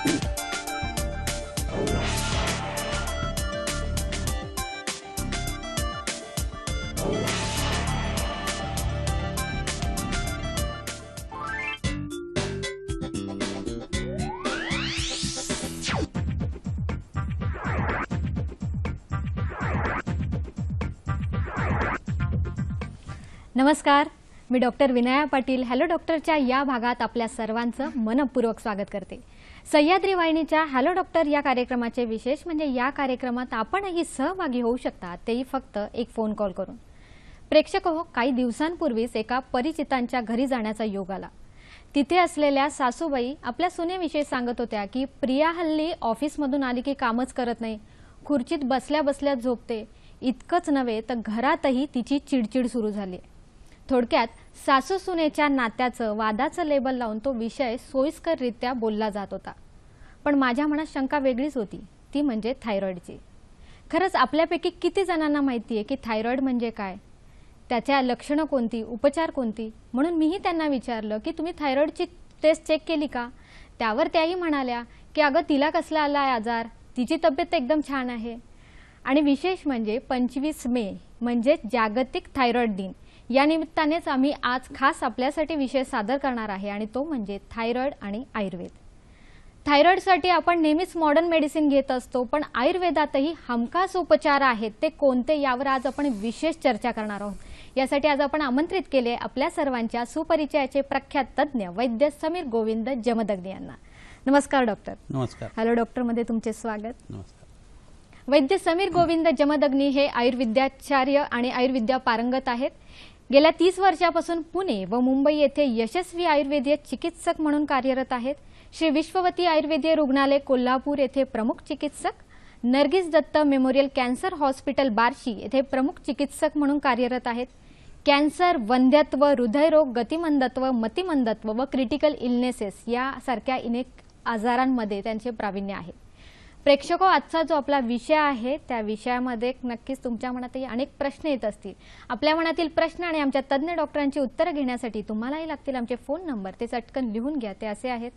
नमस्कार, मी doctor Vinaya Patil hello डॉक्टरच्या या भागात आपल्या सर्वांचं मनपूर्वक स्वागत करते। सह्याद्री वाहिनीच्या हॅलो डॉक्टर या कार्यक्रमाचे विशेष म्हणजे या कार्यक्रमात आपणही सहभागी होऊ शकता, तेही फक्त एक फोन कॉल करून। प्रेक्षक हो, काही दिवसांपूर्वीच एका परिचितांच्या घरी जाण्याचा योग आला। तिथे असलेल्या सासूबाई आपल्या सुनेविषयी सांगत होत्या की प्रिया हल्ली ऑफिसमधून आली की कामच करत नाही, खुर्चीत बसल्या बसल्या झोपते। इतकंच नव्हे तर घरातही तिची चिडचिड सुरू झाली। थोडक्यात सासू सुनेच्या नात्याचं वादाचं लेबल लावून तो विषय सोयीस्कररित्या बोलला जात होता। पण माझ्या मनात शंका वेगळीच होती, ती म्हणजे थायरॉइडची। खरंच आपल्यापैकी किती जणांना माहिती आहे की थायरॉइड म्हणजे काय, त्याच्या लक्षणं कोणती, उपचार कोणती? म्हणून मीही त्यांना विचारलं की तुम्ही थायरॉइडची टेस्ट चेक केली का? त्यावर त्याही म्हणाल्या की अगं तिला कसला आलाय आजार, तिची तब्येत एकदम छान आहे। आणि विशेष म्हणजे 25 मे म्हणजे जागतिक थायरॉइड दिन, या निमित्तानेच आम्ही आज खास आपल्यासाठी विषय सादर करणार आहे आणि तो म्हणजे थायरॉइड आणि आयुर्वेद। थायरॉइडसाठी आपण नेहमीच मॉडर्न मेडिसिन घेत असतो, पण आयुर्वेदातही हमखास उपचार आहेत, ते कोणते यावर आज आपण विशेष चर्चा करणार आहोत। यासाठी आज आपण आमंत्रित केले आपल्या सर्वांच्या सुपरिचयाचे प्रख्यात तज्ञ वैद्य समीर गोविंद जमदग्नी यांना। नमस्कार डॉक्टर। नमस्कार। हॅलो डॉक्टर मध्ये तुमचे स्वागत। नमस्कार। वैद्य समीर गोविंद जमदग्नी हे आयुर्विद्याचार्य आणि आयुर्विद्या पारंगत आहेत। गेल्या 30 वर्षापासून पुणे व मुंबई येथे यशस्वी आयुर्वेदीय चिकित्सक म्हणून कार्यरत आहेत। श्री विश्ववती आयुर्वेदीय रुग्णालय कोल्हापूर येथे प्रमुख चिकित्सक, Nargis Dutt Memorial Cancer Hospital Barshi येथे प्रमुख चिकित्सक म्हणून कार्यरत आहेत। कॅन्सर, वंध्यत्व, हृदयरोग, गतिमंदत्व, मतिमंदत्व व क्रिटिकल इलनेसेस यासारख्या अनेक आजारांमध्ये त्यांचे प्रावीण्य आहे। प्रेक्षको, आजचा जो आपला विषय आहे त्या विषयामध्ये नक्कीच तुमच्या मनातही अनेक प्रश्न येत असतील। आपल्या मनातील प्रश्न आणि आमच्या तज्ञ डॉक्टरांची उत्तरे घेण्यासाठी तुम्हालाही लागतील आमचे फोन नंबर, ते चटकन लिहून घ्या। ते असे आहेत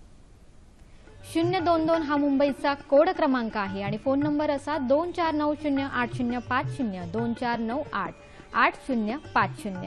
022 हा मुंबईचा कोड क्रमांक आहे आणि फोन नंबर असा 24908050 24988050।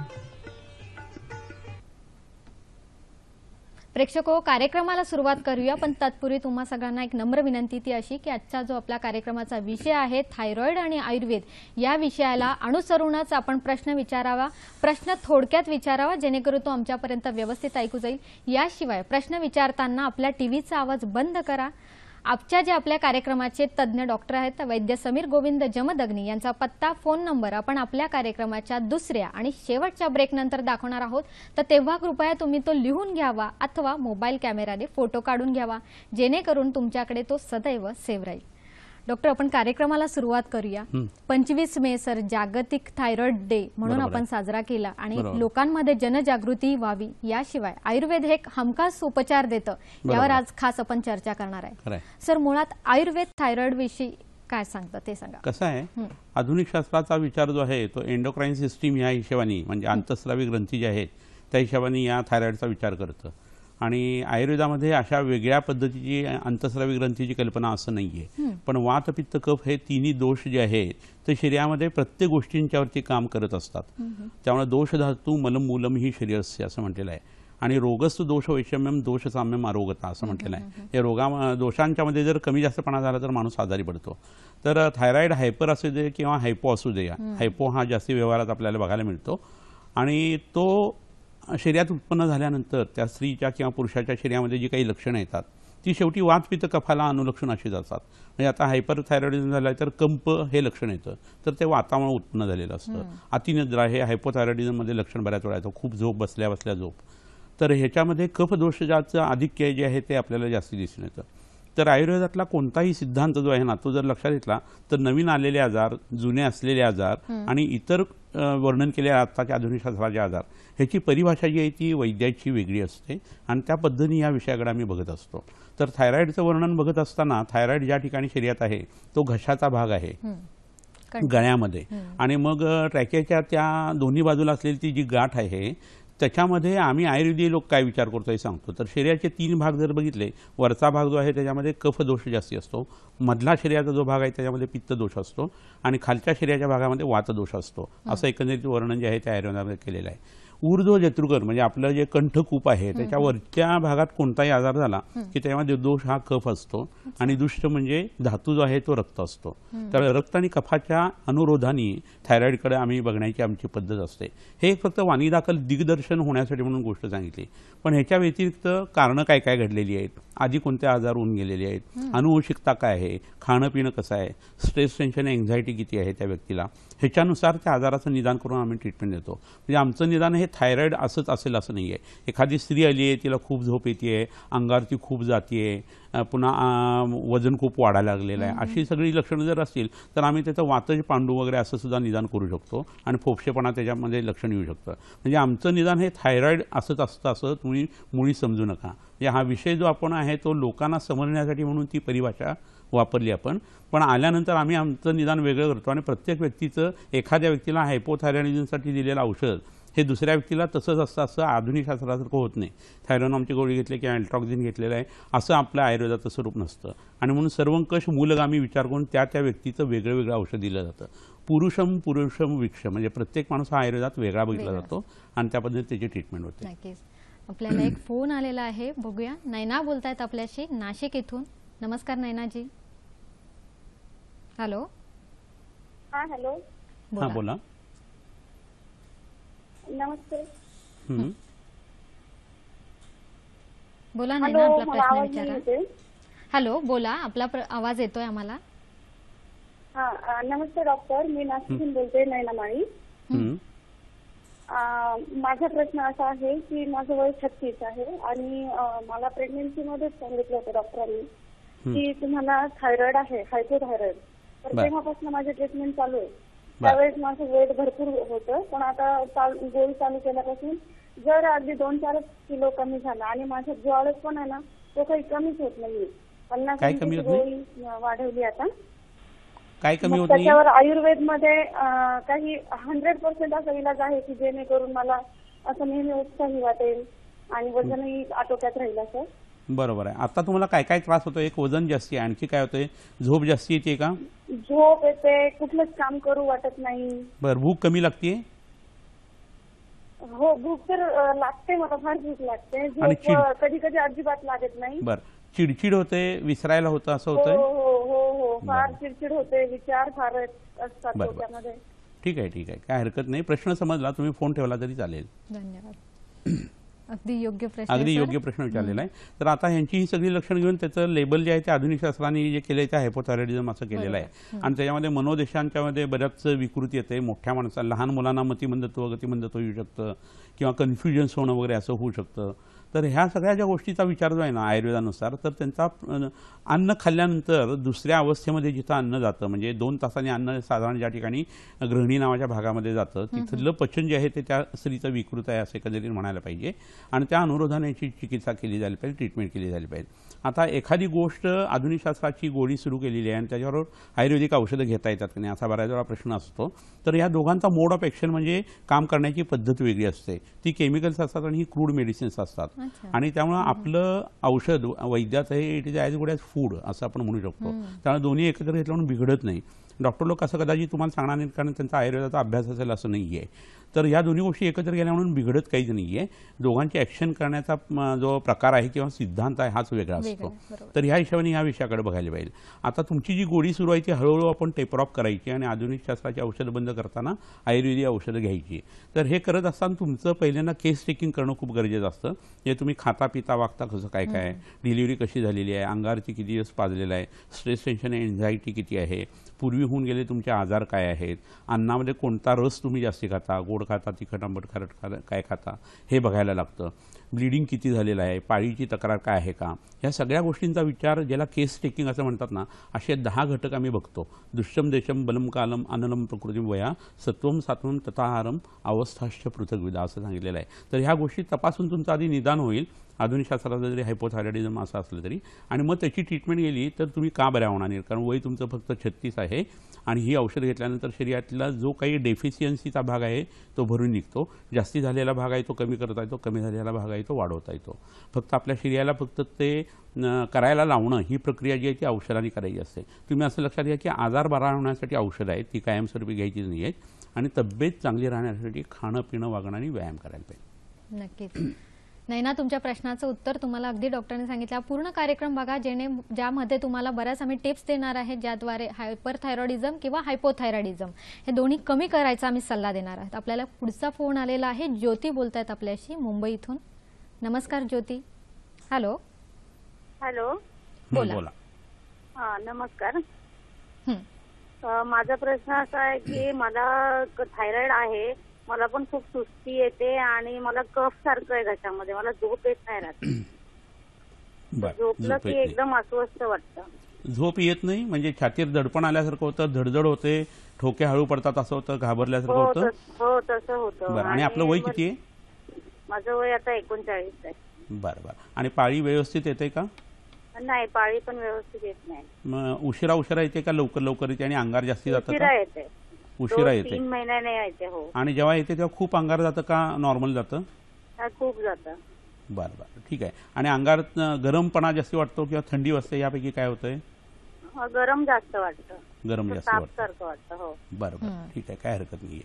प्रेक्षको, कार्यक्रमाला सुरुवात करूया, पण तत्पूर्वी तुम्हा सगळ्यांना एक नम्र विनंती ती अशी की आजचा जो आपला कार्यक्रमाचा विषय आहे थायरॉइड आणि आयुर्वेद, या विषयाला अनुसरूनच आपण प्रश्न विचारावा, प्रश्न थोडक्यात विचारावा जेणेकरून तो आमच्यापर्यंत व्यवस्थित ऐकू जाईल। याशिवाय प्रश्न विचारताना आपल्या टीव्हीचा आवाज बंद करा। आजच्या जे आपल्या कार्यक्रमाचे तज्ञ डॉक्टर आहेत वैद्य समीर गोविंद जमदग्नी यांचा पत्ता, फोन नंबर आपण आपल्या कार्यक्रमाच्या दुसऱ्या आणि शेवटच्या ब्रेक नंतर दाखवणार आहोत, तर तेव्हा कृपया तुम्ही तो लिहून घ्यावा अथवा मोबाईल कॅमेराने फोटो काढून घ्यावा जेणेकरून तुमच्याकडे तो सदैव सेव्ह राहील। डॉक्टर, आपण कार्यक्रमाला सुरुवात करूया। 25 मे सर जागतिक थायरॉइड डे म्हणून आपण साजरा केला आणि लोकांमध्ये जनजागृती व्हावी, याशिवाय आयुर्वेद हे हमखास उपचार देतं, यावर आज खास आपण चर्चा करणार आहे। सर, मुळात आयुर्वेद थायरॉइड विषयी काय सांगतं ते सांगा। कसं आहे, आधुनिक शास्त्राचा विचार जो आहे तो एंडोक्राइन सिस्टीम या हिशोबाने म्हणजे अंतस्रावी ग्रंथी जे आहेत त्या हिशोबाने या थायरॉइडचा विचार करतं। आणि आयुर्वेदामध्ये अशा वेगळ्या पद्धतीची अंतस्रावी ग्रंथीची कल्पना असं नाहीये, पण वात, पित्त, कफ हे तिन्ही दोष जे आहेत ते शरीरामध्ये प्रत्येक गोष्टींच्यावरती काम करत असतात। त्यामुळे दोष धातू मलम मूलम ही शरीरस्य असं म्हटलेलं आहे। आणि रोगस्तु दोष वैषम्यम दोष साम्यम आरोगता असं म्हटलेलं आहे। हे दोषांच्या मध्ये जर कमी जास्तपणा झाला तर माणूस आजारी पडतो। तर थायरॉइड हायपर असू दे किंवा हायपो असू दे, हायपो हा जास्ती व्यवहारात आपल्याला बघायला मिळतो आणि तो शरीरात उत्पन्न झाल्यानंतर त्या स्त्रीच्या किंवा पुरुषाच्या शरीरामध्ये जी काही लक्षणं येतात ती शेवटी वात, पित्त, कफाला अनुलक्षण अशी जातात। म्हणजे आता हायपर थायरॉइडिझम झालं तर कंप हे लक्षण येतं, तर ते वातावरण उत्पन्न झालेलं असतं। अतिनिद्रा हे हायपोथायरॉइडिझम मध्ये लक्षण बऱ्याच वेळा येतं, खूप झोप, बसल्या बसल्या झोप। तर ह्याच्यामध्ये कफ दोषाचं आधिक्य जे आहे ते आपल्याला जास्ती दिसून येतं। तर आयुर्वेदातला कोणताही सिद्धांत जो आहे ना तो जर लक्षात घेतला तर नवीन आलेले आजार, जुने असलेले आजार आणि इतर वर्णन केलेल्या आताच्या आधुनिक शास्त्राचे आजार ह्याची परिभाषा जी आहे ती वैद्याची वेगळी असते आणि त्या पद्धतीने या विषयाकडे आम्ही बघत असतो। तर थायरॉइडचं वर्णन बघत असताना थायरॉइड ज्या ठिकाणी शरीरात आहे तो घशाचा भाग आहे गळ्यामध्ये, आणि मग ट्रॅकियाच्या त्या दोन्ही बाजूला असलेली ती जी गाठ आहे त्याच्यामध्ये आम्ही आयुर्वेदी लोक काय विचार करतो हे सांगतो. तर शरीराचे 3 भाग जर बघितले, वरचा भाग जो आहे त्याच्यामध्ये कफ दोष जास्ती असतो, मधला शरीराचा जो भाग आहे त्याच्यामध्ये पित्त दोष असतो आणि खालच्या शरीराच्या भागामध्ये वात दोष असतो. असं एकंदरीत वर्णन जे आहे ते आयुर्वेदामध्ये केलेलं आहे. ऊर्ध्व जत्रुकर म्हणजे आपलं जे कंठकूप आहे त्याच्या वरच्या भागात कोणताही आजार झाला की त्यामध्ये दोष हा कफ असतो आणि दुष्ट म्हणजे धातू जो आहे तो रक्त असतो. तर रक्त आणि कफाच्या अनुरोधाने थायरॉइडकडे आम्ही बघण्याची आमची पद्धत असते. हे एक फक्त वाणीदाखल दिग्दर्शन होण्यासाठी म्हणून गोष्ट सांगितली. पण ह्याच्या व्यतिरिक्त कारणं काय काय घडलेली आहेत, आधी कोणते आजार होऊन गेलेले आहेत, अनुवंशिकता काय आहे, खाणं पिणं कसं आहे, स्ट्रेस टेन्शन एन्झायटी किती आहे त्या व्यक्तीला, ह्याच्यानुसार त्या आजाराचं निदान करून आम्ही ट्रीटमेंट देतो. म्हणजे आमचं निदान हे थायरॉइड असंच असेल असं नाही आहे. एखादी स्त्री आली आहे, तिला खूप झोप येते आहे, अंगावरती खूप जाते आहे, पुन्हा वजन खूप वाढायला लागलेलं आहे, अशी सगळी लक्षणं जर असतील तर आम्ही त्याचं वातज पांडू वगैरे असं सुद्धा निदान करू शकतो आणि फोपशेपणा त्याच्यामध्ये लक्षण येऊ शकतं. म्हणजे आमचं निदान हे थायरॉइड असंच असतं असं तुम्ही मुळी समजू नका. म्हणजे हा विषय जो आपण आहे तो लोकांना समजण्यासाठी म्हणून ती परिभाषा वापरली आपण. पण आल्यानंतर आम्ही आमचं निदान वेगळं करतो आणि प्रत्येक व्यक्तीचं एखाद्या व्यक्तीला हायपोथायरॉइडिझमसाठी दिलेलं औषध हे दुसऱ्या व्यक्तीला तसंच असतं असं आधुनिक शास्त्रासारखं होत नाही. थायरॉनामची गोळी घेतली किंवा अल्ट्रॉक्झिन घेतलेलं आहे असं आपल्या आयुर्वेदाचं स्वरूप नसतं. आणि म्हणून सर्वंकष मूलगामी विचार करून त्या व्यक्तीचं वेगळं वेगळं औषध दिलं जातं. पुरुषम विक्ष म्हणजे प्रत्येक माणूस हा आयुर्वेदात वेगळा बघितला जातो आणि त्या पद्धतीने त्याची ट्रीटमेंट होते. नक्कीच. आपल्याला एक फोन आलेला आहे, बघूया. नैना बोलतायत आपल्याशी नाशिक इथून. नमस्कार नैनाजी. हॅलो. हा हॅलो. हा बोला. नमस्ते. बोला हॅलो, नैना, आपला मला प्रश्न आवाज नाही विचारा. येते. हॅलो, बोला. आपला आवाज येतोय आम्हाला. हा नमस्ते डॉक्टर, मी नाशिकहून बोलते, नैना माळी. माझा प्रश्न असा आहे की माझं वय 36 आहे आणि मला प्रेग्नन्सी मध्येच सांगितलं होतं डॉक्टरांनी की तुम्हाला थायरॉइड आहे, हायपोथायरॉइड. तर तेव्हापासून माझी ट्रीटमेंट चालू आहे. त्यावेळेस माझं वेट भरपूर होतं, पण आता गोळी चालू केल्यापासून जर अगदी 2-4 किलो कमी झाला आणि माझा जो आळस पण आहे ना तो काही कमीच होत नाहीये. 50 किलो गोळी वाढवली आता. काय कमी होत नाही? त्याच्यावर आयुर्वेदमध्ये काही 100% असा इलाज आहे की जेणेकरून मला असं नेहमी उत्साही वाटेल आणि वजनही आटोक्यात राहील असं. बरोबर आहे. आता तुम्हाला काय काय त्रास होतो? एक वजन जास्ती आहे, आणखी काय होतंय? झोप जास्ती येते का? झोप येते, कुठलंच काम करू वाटत नाही. बरं, भूक कमी लागते? हो, भूक तर लागते, मला फार भूक लागते. झोप कधी कधी अजिबात लागत नाही. बरं, चिडचिड होते, विसरायला होतं, असं हो होतंय? हो हो हो, फार चिडचिड होते, विचार फार असतात डोक्यामध्ये. ठीक आहे, काय हरकत नाही. प्रश्न समजला, तुम्ही फोन ठेवला तरी चालेल. धन्यवाद. अगदी योग्य प्रश्न विचारलेला आहे. तर आता ह्यांची ही सगळी लक्षणं घेऊन त्याचं लेबल जे आहे ते आधुनिक शास्त्राने जे केलं आहे ते हायपोथायरॉइडिझम असं केलेलं आहे. आणि त्याच्यामध्ये मनोदेशांच्या मध्ये बऱ्याच विकृती येते. मोठ्या माणसाला, लहान मुलांना मतिमंदत्व, गतिमंदत्व येऊ शकतं किंवा कन्फ्युजन्स होणं वगैरे असं होऊ शकतं. तर ह्या सगळ्या ज्या गोष्टीचा विचार जो आहे ना आयुर्वेदानुसार, तर त्यांचा अन्न खाल्ल्यानंतर दुसऱ्या अवस्थेमध्ये जिथं अन्न जातं, म्हणजे 2 तासांनी अन्न साधारण ज्या ठिकाणी गृहिणी नावाच्या भागामध्ये जातं तिथलं पचन जे आहे ते त्या स्त्रीचं विकृत आहे असं एकंदरीत म्हणायला पाहिजे. आणि त्या अनुरोधाने याची चिकित्सा केली जायला पाहिजे, ट्रीटमेंट केली जायला पाहिजे. आता एखादी गोष्ट आधुनिक शास्त्राची गोळी सुरू केलेली आहे आणि त्याच्याबरोबर आयुर्वेदिक औषधं घेता येतात की नाही असा बऱ्याच वेळा प्रश्न असतो. तर या दोघांचा मोड ऑफ ॲक्शन म्हणजे काम करण्याची पद्धत वेगळी असते. ती केमिकल्स असतात आणि ही क्रूड मेडिसिन्स असतात. आणि त्यामुळं आपलं औषध वैद्याचं हे it is as good as food असं आपण म्हणू शकतो. त्यामुळे दोन्ही एकत्र घेतलं म्हणून बिघडत नाही. डॉक्टर लोक असं कदाचित तुम्हाला सांगणार नाहीत कारण त्यांचा आयुर्वेदाचा अभ्यास असेल असं नाही आहे. तर या दोन्ही गोष्टी एकत्र गेल्या म्हणून बिघडत काहीच नाही आहे. दोघांची ॲक्शन करण्याचा जो प्रकार आहे किंवा सिद्धांत आहे हाच वेगळा असतो. तर ह्या हिशोबाने ह्या विषयाकडे बघायला पाहिजे. आता तुमची जी गोळी सुरू आहे ती हळूहळू आपण टेपर ऑफ करायची आणि आधुनिक शास्त्राची औषधं बंद करताना आयुर्वेदिक औषधं घ्यायची. तर हे करत असताना तुमचं पहिल्यांदा केस टेकिंग करणं खूप गरजेचं असतं. जे तुम्ही खाता पिता वागता कसं काय काय, डिलिव्हरी कशी झालेली आहे, अंगावरती किती दिवस पाजलेला आहे, स्ट्रेस टेन्शन एन्झायटी किती आहे, पूर्वी होऊन गेले तुमचे आजार काय आहेत, अन्नामध्ये कोणता रस तुम्ही जास्ती खाता, गोड खाता, तिखट आंबट खारट काय खाता हे बघायला लागतं. ब्लिडिंग किती झालेलं आहे, पाळीची तक्रार काय आहे का, ह्या सगळ्या गोष्टींचा विचार, ज्याला केस टेकिंग असं म्हणतात ना, असे 10 घटक आम्ही बघतो. दुष्टम देशम बलम कालम अनलम प्रकृती वया सत्वम सात्वम तथाहारम अवस्थाश्च पृथग्विदा असं सांगितलेलं आहे. तर ह्या गोष्टी तपासून तुमचं आधी निदान होईल आधुनिक शास्त्राचं जरी हायपोथायरॉइडिझम असं असलं तरी, आणि मग त्याची ट्रीटमेंट गेली तर तुम्ही का बऱ्या होणार नाही. कारण वय तुमचं फक्त 36 आहे आणि ही औषध घेतल्यानंतर शरीरातला जो काही डेफिशियन्सीचा भाग आहे तो भरून निघतो. जास्ती झालेला भाग आहे तो कमी करता येतो, कमी झालेला भाग आहे तो वाढवता येतो. फक्त आपल्या शरीराला फक्त ते करायला लावणं ही प्रक्रिया जी आहे ती औषधाने करायची असते. तुम्ही असं लक्षात घ्या की आजार बरा होण्यासाठी औषध आहेत, ती कायमस्वरूपी घ्यायचीच नाही आहेत. आणि तब्येत चांगली राहण्यासाठी खाणं पिणं वागणं आणि व्यायाम करायला पाहिजे. नक्कीच. नैना, तुमच्या प्रश्नाचं उत्तर तुम्हाला अगदी डॉक्टरने सांगितलं. पूर्ण कार्यक्रम बघा, ज्यामध्ये तुम्हाला बऱ्याच आम्ही टिप्स देणार आहे, ज्याद्वारे हायपरथायरॉइडिझम किंवा हायपोथायरॉइडिझम हे दोन्ही कमी करायचा आम्ही सल्ला देणार आहोत. आपल्याला पुढचा फोन आलेला आहे. ज्योती बोलतायत आपल्याशी मुंबई इथून. नमस्कार ज्योती. हॅलो. हॅलो. बोला. हा, नमस्कार. माझा प्रश्न असा आहे की मला थायरॉइड आहे, मला पण खूप सुस्ती येते आणि मला कफ सारखं आहे घशामध्ये, मला झोप येत नाही रात्री. झोपलं की एकदम अस्वस्थ वाटतं. झोप येत नाही म्हणजे छातीत दडपण आल्यासारखं होतं, धडधड होते, ठोके हळू पडतात असं होतं, घाबरल्यासारखं होतं? हो, तसं होतं. बरं. आणि आपलं वय किती आहे? माझं वय आता 39 आहे. बरं बरं. आणि पाळी व्यवस्थित येते का? नाही, पाळी पण व्यवस्थित येत नाही. मग उशिरा येते का लवकर येते आणि अंगार जास्ती जातं? उशिरा येते. उशिरा येते. 3 महिन्याने येते. हो. आणि जेव्हा येते तेव्हा खूप अंगार जातं का नॉर्मल जातं? खूप जातं. बरं बरं, ठीक आहे. आणि अंगारात गरमपणा जास्ती वाटतो किंवा थंडी वाजते, यापैकी काय होतंय? गरम जास्त वाटतं. गरम जास्त वाटतं. हो. बरं बरं, ठीक आहे, काय हरकत नाहीये.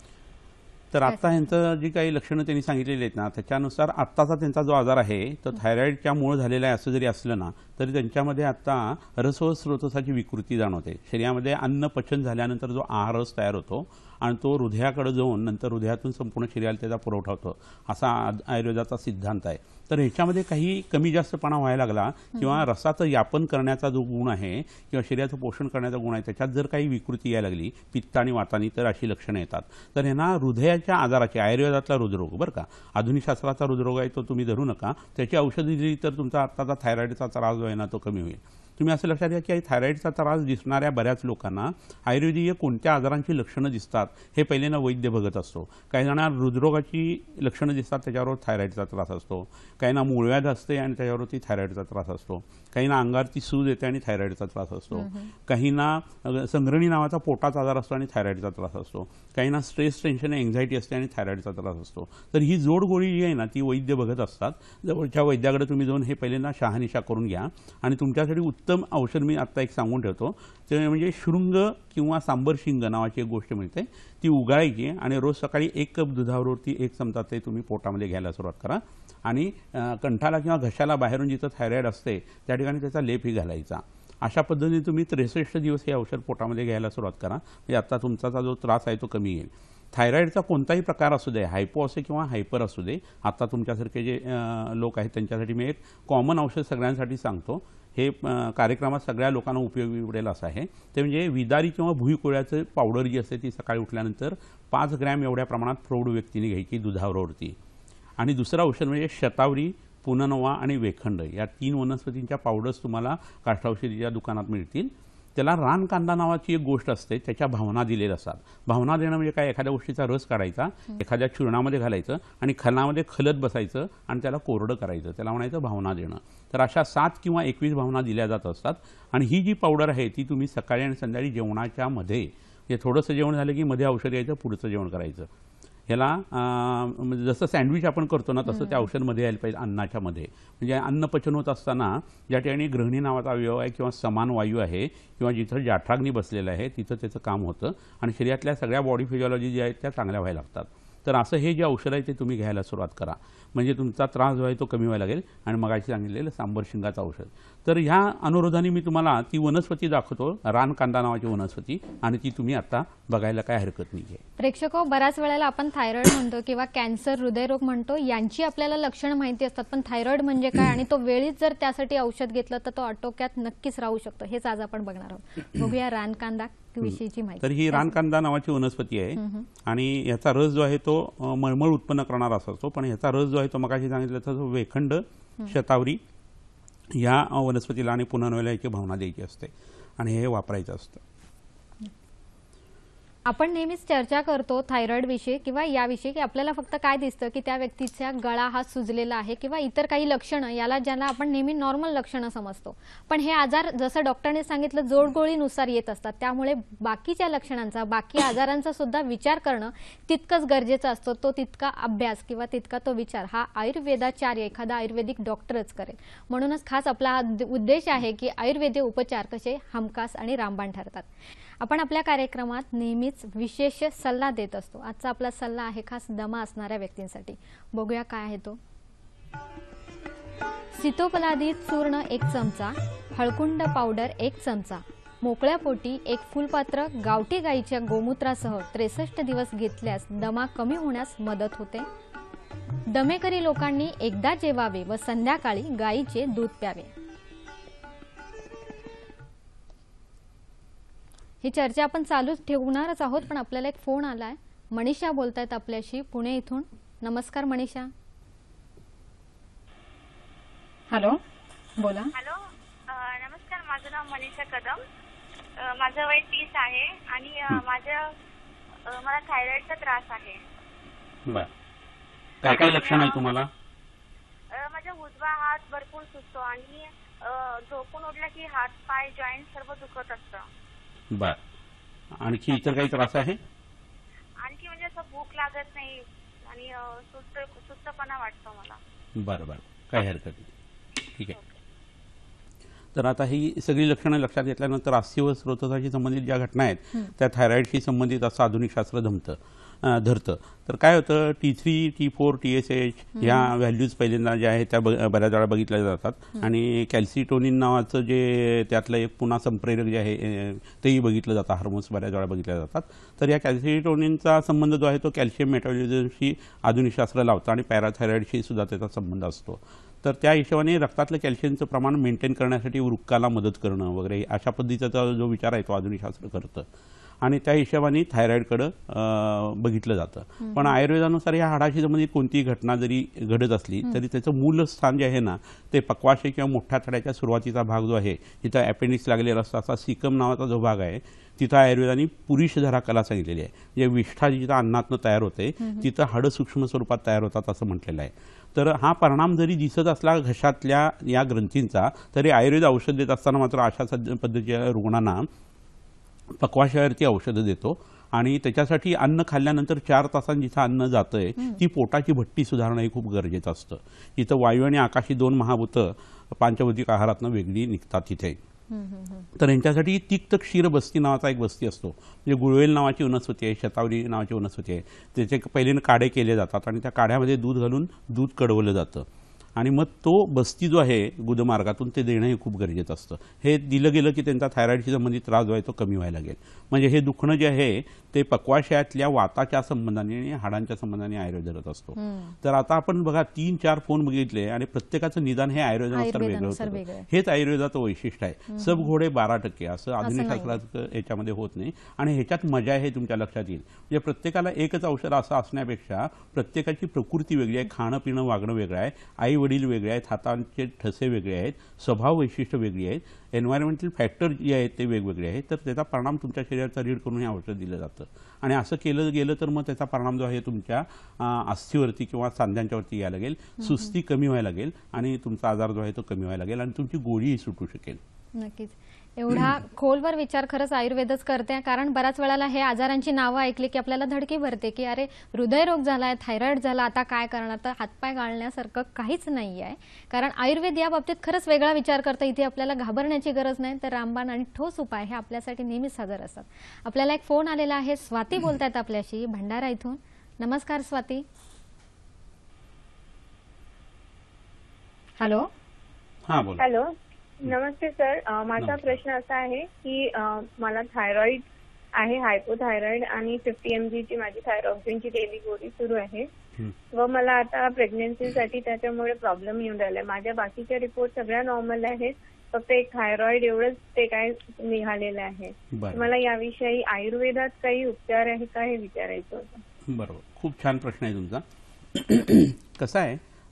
तर आता ह्यांचं जी काही लक्षणं त्यांनी सांगितलेली आहेत ना, त्याच्यानुसार आत्ताचा त्यांचा जो आजार आहे तो थायरॉइडच्या मुळे झालेला आहे असं जरी असलं ना, तरी त्यांच्यामध्ये आता रसस्रोतसाची विकृती जाणवते. शरीरामध्ये अन्न पचन झाल्यानंतर जो आहारस तयार होतो आणि तो हृदयाकडे जाऊन नंतर हृदयातून संपूर्ण शरीराला त्याचा पुरवठा होतो, असा आयुर्वेदाचा सिद्धांत आहे. तर ह्याच्यामध्ये काही कमी जास्तपणा व्हायला लागला किंवा रसाचं यापन करण्याचा जो गुण आहे किंवा शरीराचं पोषण करण्याचा गुण आहे त्याच्यात जर काही विकृती यायला लागली पित्त आणि वातानी, तर अशी लक्षणं येतात. तर ह्यांना हृदयाच्या आजाराची, आयुर्वेदातला हृदरोग बरं का, आधुनिक शास्त्राचा हृदरोग आहे तो तुम्ही धरू नका, त्याची औषधी दिली तर तुमचा आत्ताचा थायरॉइडचा त्रास जो आहे ना तो कमी होईल. तुम्ही असं लक्षात घ्या की थायरॉइडचा त्रास दिसणाऱ्या बऱ्याच लोकांना आयुर्वेदीय कोणत्या आजारांची लक्षणं दिसतात हे पहिल्यांदा वैद्य बघत असतो. काही जणांना हृदरोगाची लक्षणं दिसतात त्याच्यावर थायरॉइडचा त्रास असतो, काहींना मूळव्याध असते आणि त्याच्यावरती थायरॉइडचा त्रास असतो, काहींना अंगावरती सूज येते आणि थायरॉइडचा त्रास असतो, काहींना संग्रहणी नावाचा पोटाचा आजार असतो आणि थायरॉइडचा त्रास असतो, काहींना स्ट्रेस टेन्शन एन्झायटी असते आणि थायरॉइडचा त्रास असतो. तर ही जोडगोळी जी आहे ना ती वैद्य बघत असतात. जवळच्या वैद्याकडे तुम्ही जाऊन हे पहिल्यांदा शहानिशा करून घ्या. आणि तुमच्यासाठी उत्तम औषध मी आत्ता एक सांगून ठेवतो, ते म्हणजे शृंग किंवा सांबर शिंग नावाची एक गोष्ट मिळते, ती उगाळायची आणि रोज सकाळी 1 कप दुधावरती 1 चमचा ते तुम्ही पोटामध्ये घ्यायला सुरुवात करा. आणि कंठाला किंवा घशाला बाहेरून जिथं थायरॉइड असते त्या ठिकाणी त्याचा लेपही घालायचा. अशा पद्धतीने तुम्ही 63 दिवस हे औषध पोटामध्ये घ्यायला सुरुवात करा. म्हणजे आता तुमचा जो त्रास आहे तो कमी येईल. थायरॉइडचा कोणताही प्रकार असू दे, हायपो असो किंवा हायपर असू दे, आता तुमच्यासारखे जे लोक आहेत त्यांच्यासाठी मी एक कॉमन औषध सगळ्यांसाठी सांगतो. हे कार्यक्रमात सगळ्या लोकांना उपयोगी पडेल असं आहे. ते म्हणजे विदारी किंवा भुईकोळ्याचं पावडर जी असते ती सकाळी उठल्यानंतर 5 ग्रॅम एवढ्या प्रमाणात प्रौढ व्यक्तीने घ्यायची दुधावरती. आणि दुसरं औषध म्हणजे शतावरी, पुनर्नवा आणि वेखंड या 3 वनस्पतींच्या पावडर्स तुम्हाला काष्ठौषधीच्या दुकानात मिळतील. त्याला रानकांदा नावाची एक गोष्ट असते, त्याच्या भावना दिलेल्या असतात. भावना देणं म्हणजे काय, एखाद्या गोष्टीचा रस काढायचा, एखाद्या चूर्णामध्ये घालायचं आणि खणामध्ये खलत बसायचं आणि त्याला कोरडं करायचं, त्याला म्हणायचं भावना देणं. तर अशा 7 किंवा 21 भावना दिल्या जात असतात. आणि ही जी पावडर आहे ती तुम्ही सकाळी आणि संध्याकाळी जेवणाच्या मध्ये, म्हणजे थोडंसं जेवण झालं की मध्ये औषध घ्यायचं, पुढचं जेवण करायचं. ह्याला जसं सँडविच आपण करतो ना तसं त्या औषधमध्ये यायला पाहिजे, अन्नाच्या मध्ये. म्हणजे अन्न पचन होत असताना ज्या ठिकाणी ग्रहणी नावाचा अवयव आहे किंवा समान वायू आहे किंवा जिथं जाठराग्नी बसलेलं आहे तिथं त्याचं काम होतं आणि शरीरातल्या सगळ्या बॉडी फिजिओलॉजी ज्या आहेत त्या चांगल्या व्हायला लागतात. तर असं हे जे औषध आहे ते तुम्ही घ्यायला सुरुवात करा, म्हणजे तुमचा त्रास जो आहे तो कमी व्हायला लागेल. आणि मगाशी सांगितलेलं सांबर शिंगाचं औषध. तर ह्या अनुरोधाने मी तुम्हाला ती वनस्पती दाखवतो, रानकांदा नावाची वनस्पती, आणि ती तुम्ही आता बघायला काय हरकत नाही आहे. प्रेक्षको, बऱ्याच वेळेला आपण थायरॉइड म्हणतो किंवा कॅन्सर, हृदयरोग म्हणतो, यांची आपल्याला लक्षणं माहिती असतात, पण थायरॉइड म्हणजे काय आणि तो वेळीच जर त्यासाठी औषध घेतलं तर तो आटोक्यात नक्कीच राहू शकतो, हेच आज आपण बघणार आहोत. बघूया रानकांदा विषयीची माहिती. तर ही रानकांदा नावाची वनस्पती आहे आणि याचा रस जो आहे तो मळमळ उत्पन्न करणारा असतो, पण याचा रस जो आहे तो मगाशी सांगितलं तसं वेखंड, शतावरी या वनस्पतीला आणि पुनर्नव्याला याची भावना द्यायची असते आणि हे वापरायचं असतं. आपण नेहमीच चर्चा करतो थायरॉइड विषयी किंवा याविषयी की आपल्याला फक्त काय दिसतं की त्या व्यक्तीचा गळा हा सुजलेला आहे किंवा इतर काही लक्षणं याला ज्याला आपण नेहमी नॉर्मल लक्षणं समजतो. पण हे आजार जसं डॉक्टरने सांगितलं जोडगोळीनुसार येत असतात. त्यामुळे बाकीच्या लक्षणांचा बाकी आजारांचा सुद्धा विचार करणं तितकंच गरजेचं असतं. तो तितका अभ्यास किंवा तितका तो विचार हा आयुर्वेदाचार्य एखादा आयुर्वेदिक डॉक्टरच करेल. म्हणूनच खास आपला हा उद्देश आहे की आयुर्वेदीय उपचार कसे हमखास आणि रामबाण ठरतात. आपण आपल्या कार्यक्रमात नेहमीच विशेष सल्ला देत असतो. आजचा आपला सल्ला आहे खास दमा असणाऱ्या व्यक्तींसाठी. बघूया काय आहे तो. सीतोपलादी चूर्ण 1 चमचा, हळकुंड पावडर 1 चमचा, मोकळ्या पोटी 1 फुलपात्र गावठी गाईच्या गोमूत्रासह 63 दिवस घेतल्यास दमा कमी होण्यास मदत होते. दमेकरी लोकांनी एकदा जेवावे व संध्याकाळी गाईचे दूध प्यावे. ही चर्चा आपण चालूच ठेवणारच आहोत, पण आपल्याला एक फोन आलाय. मनीषा बोलतायत आपल्याशी पुणे इथून. नमस्कार मनीषा. हॅलो, बोला. हॅलो, नमस्कार. माझं नाव मनीषा कदम. माझं वय 30 आहे आणि मला थायरॉइडचा त्रास आहे. बर, काय काय लक्षण आहे तुम्हाला? माझा उजवा हात भरपूर सुचतो आणि झोपून उठला की हात पाय जॉईंट सर्व दुखत असतं. बर, आणखी इतर काही त्रास आहे? आणखी म्हणजे असं भूक लागत नाही आणि सुस्तपणा वाटतो मला. बरं बरं, काही हरकत नाही. ठीक आहे. तर आता ही सगळी लक्षणं लक्षात घेतल्यानंतर अस्थिव स्रोताशी संबंधित ज्या घटना आहेत त्या थायरॉइडशी संबंधित असं आधुनिक शास्त्र धरतं. तर काय होतं, T3, T4, TSH ह्या व्हॅल्यूज पहिल्यांदा ज्या आहेत त्या बऱ्याच वेळा बघितल्या जातात आणि कॅल्सिटोनिन नावाचं जे त्यातलं एक पुन्हा संप्रेरक जे आहे तेही बघितलं जातं. हार्मोन्स बऱ्याच वेळा बघितल्या जातात. तर या कॅल्सिटोनिनचा संबंध जो आहे तो कॅल्शियम मेटाबॉलिझमशी आधुनिक शास्त्र लावतं आणि पॅराथायरॉइडशी सुद्धा त्याचा संबंध असतो. तर त्या हिशोबाने रक्तातलं कॅल्शियमचं प्रमाण मेंटेन करण्यासाठी वृक्काला मदत करणं वगैरे अशा पद्धतीचा जो विचार आहे तो आधुनिक शास्त्र करतं आणि त्या हिशोबाने थायरॉइडकडं बघितलं जातं. पण आयुर्वेदानुसार या हाडाशी संबंधित कोणतीही घटना जरी घडत असली तरी त्याचं मूलस्थान जे आहे ना ते पक्वाशय किंवा मोठ्या थड्याच्या सुरुवातीचा भाग जो आहे जिथं अपेंडिक्स लागलेला असतो असा सिकम नावाचा जो भाग आहे तिथं आयुर्वेदाने पुरीषधरा कला सांगितलेली आहे. म्हणजे विष्ठा जिथं अन्नातनं तयार होते तिथं हाडं सूक्ष्म स्वरूपात तयार होतात असं म्हटलेलं आहे. तर हा परिणाम जरी दिसत असला घशातल्या या ग्रंथींचा तरी आयुर्वेद औषध देत असताना मात्र अशा पद्धतीच्या रुग्णांना पक्वाशयावरती औषधं देतो आणि त्याच्यासाठी अन्न खाल्ल्यानंतर 4 तासांनी जिथं अन्न जातंय ती पोटाची भट्टी सुधारणं हे खूप गरजेचं असतं. इथं वायू आणि आकाशी 2 महाभूतं पांचभौतिक आहारातनं वेगळी निघतात तिथे. तर यांच्यासाठी तिक्त क्षीर बस्ती नावाचा एक बस्ती असतो. म्हणजे गुळवेल नावाची वनस्पती आहे, शतावरी नावाची वनस्पती आहे. त्याचे पहिल्याने काढे केले जातात आणि त्या काढ्यामध्ये दूध घालून दूध कडवलं जातं आणि मग तो बस्ती जो आहे गुदमार्गातून ते देणं हे खूप गरजेचं असतं. हे दिलं गेलं की त्यांचा थायरॉइडशी संबंधित त्रास जो आहे तो कमी व्हायला लागेल. म्हणजे हे दुखणं जे आहे ते पक्वाशयातल्या वाताच्या संबंधाने आणि हाडांच्या संबंधाने आयुर्वेद धरत असतो. तर आता आपण बघा 3-4 फोन बघितले आणि प्रत्येकाचं निदान हे आयुर्वेदानुसार वेगळं होतं. हेच आयुर्वेदाचं वैशिष्ट्य आहे. सब घोडे 12% असं आधुनिक शास्त्रात याच्यामध्ये होत नाही आणि ह्याच्यात मजा आहे तुमच्या लक्षात येईल. म्हणजे प्रत्येकाला एकच औषध असं असण्यापेक्षा प्रत्येकाची प्रकृती वेगळी आहे, खाणं पिणं वागणं वेगळं आहे, आई वडील वेगळे आहेत, हातांचे ठसे वेगळे आहेत, स्वभाव वैशिष्ट्य वेगळी आहेत, एन्व्हायरमेंटल फॅक्टर जे आहेत ते वेगवेगळे आहेत. तर त्याचा परिणाम तुमच्या शरीराचा रीड करून हे औषध दिलं जातं आणि असं केलं गेलं तर मग त्याचा परिणाम जो आहे तुमच्या अस्थिवरती किंवा सांध्यांच्यावरती यायला लागेल, सुस्ती कमी व्हायला लागेल आणि तुमचा आजार जो आहे तो कमी व्हायला लागेल आणि तुमची गोळीही सुटू शकेल. नक्कीच. एवढा खोलवर विचार खरंच आयुर्वेदच करते. कारण बऱ्याच वेळेला हे आजारांची नावं ऐकली की आपल्याला धडकी भरते की अरे हृदयरोग झालाय, थायरॉइड झाला, आता काय करणार. तर हातपाय गाळण्यासारखं काहीच नाही आहे. कारण आयुर्वेद या बाबतीत खरंच वेगळा विचार करतं. इथे आपल्याला घाबरण्याची गरज नाही. तर रामबाण आणि ठोस उपाय हे आपल्यासाठी नेहमीच हजर असतात. आपल्याला एक फोन आलेला आहे. स्वाती बोलतायत आपल्याशी भंडारा इथून. नमस्कार स्वाती. हां बोला. हॅलो, नमस्ते सर. माझा प्रश्न असा आहे की मला थायरॉइड आहे, हायपोथायरॉइड आणि 50 mg ची माझी थायरॉक्सिनची डेली गोळी सुरू आहे व मला आता प्रेग्नन्सीसाठी त्याच्यामुळे प्रॉब्लेम येऊन राहिलाय. माझ्या बाकीच्या रिपोर्ट सगळ्या नॉर्मल आहेत, फक्त एक थायरॉइड एवढंच ते काय निघालेलं आहे. मला याविषयी आयुर्वेदात काही उपचार आहे का हे विचारायचं होतं. बरोबर, खूप छान प्रश्न आहे तुमचा. कसं आहे,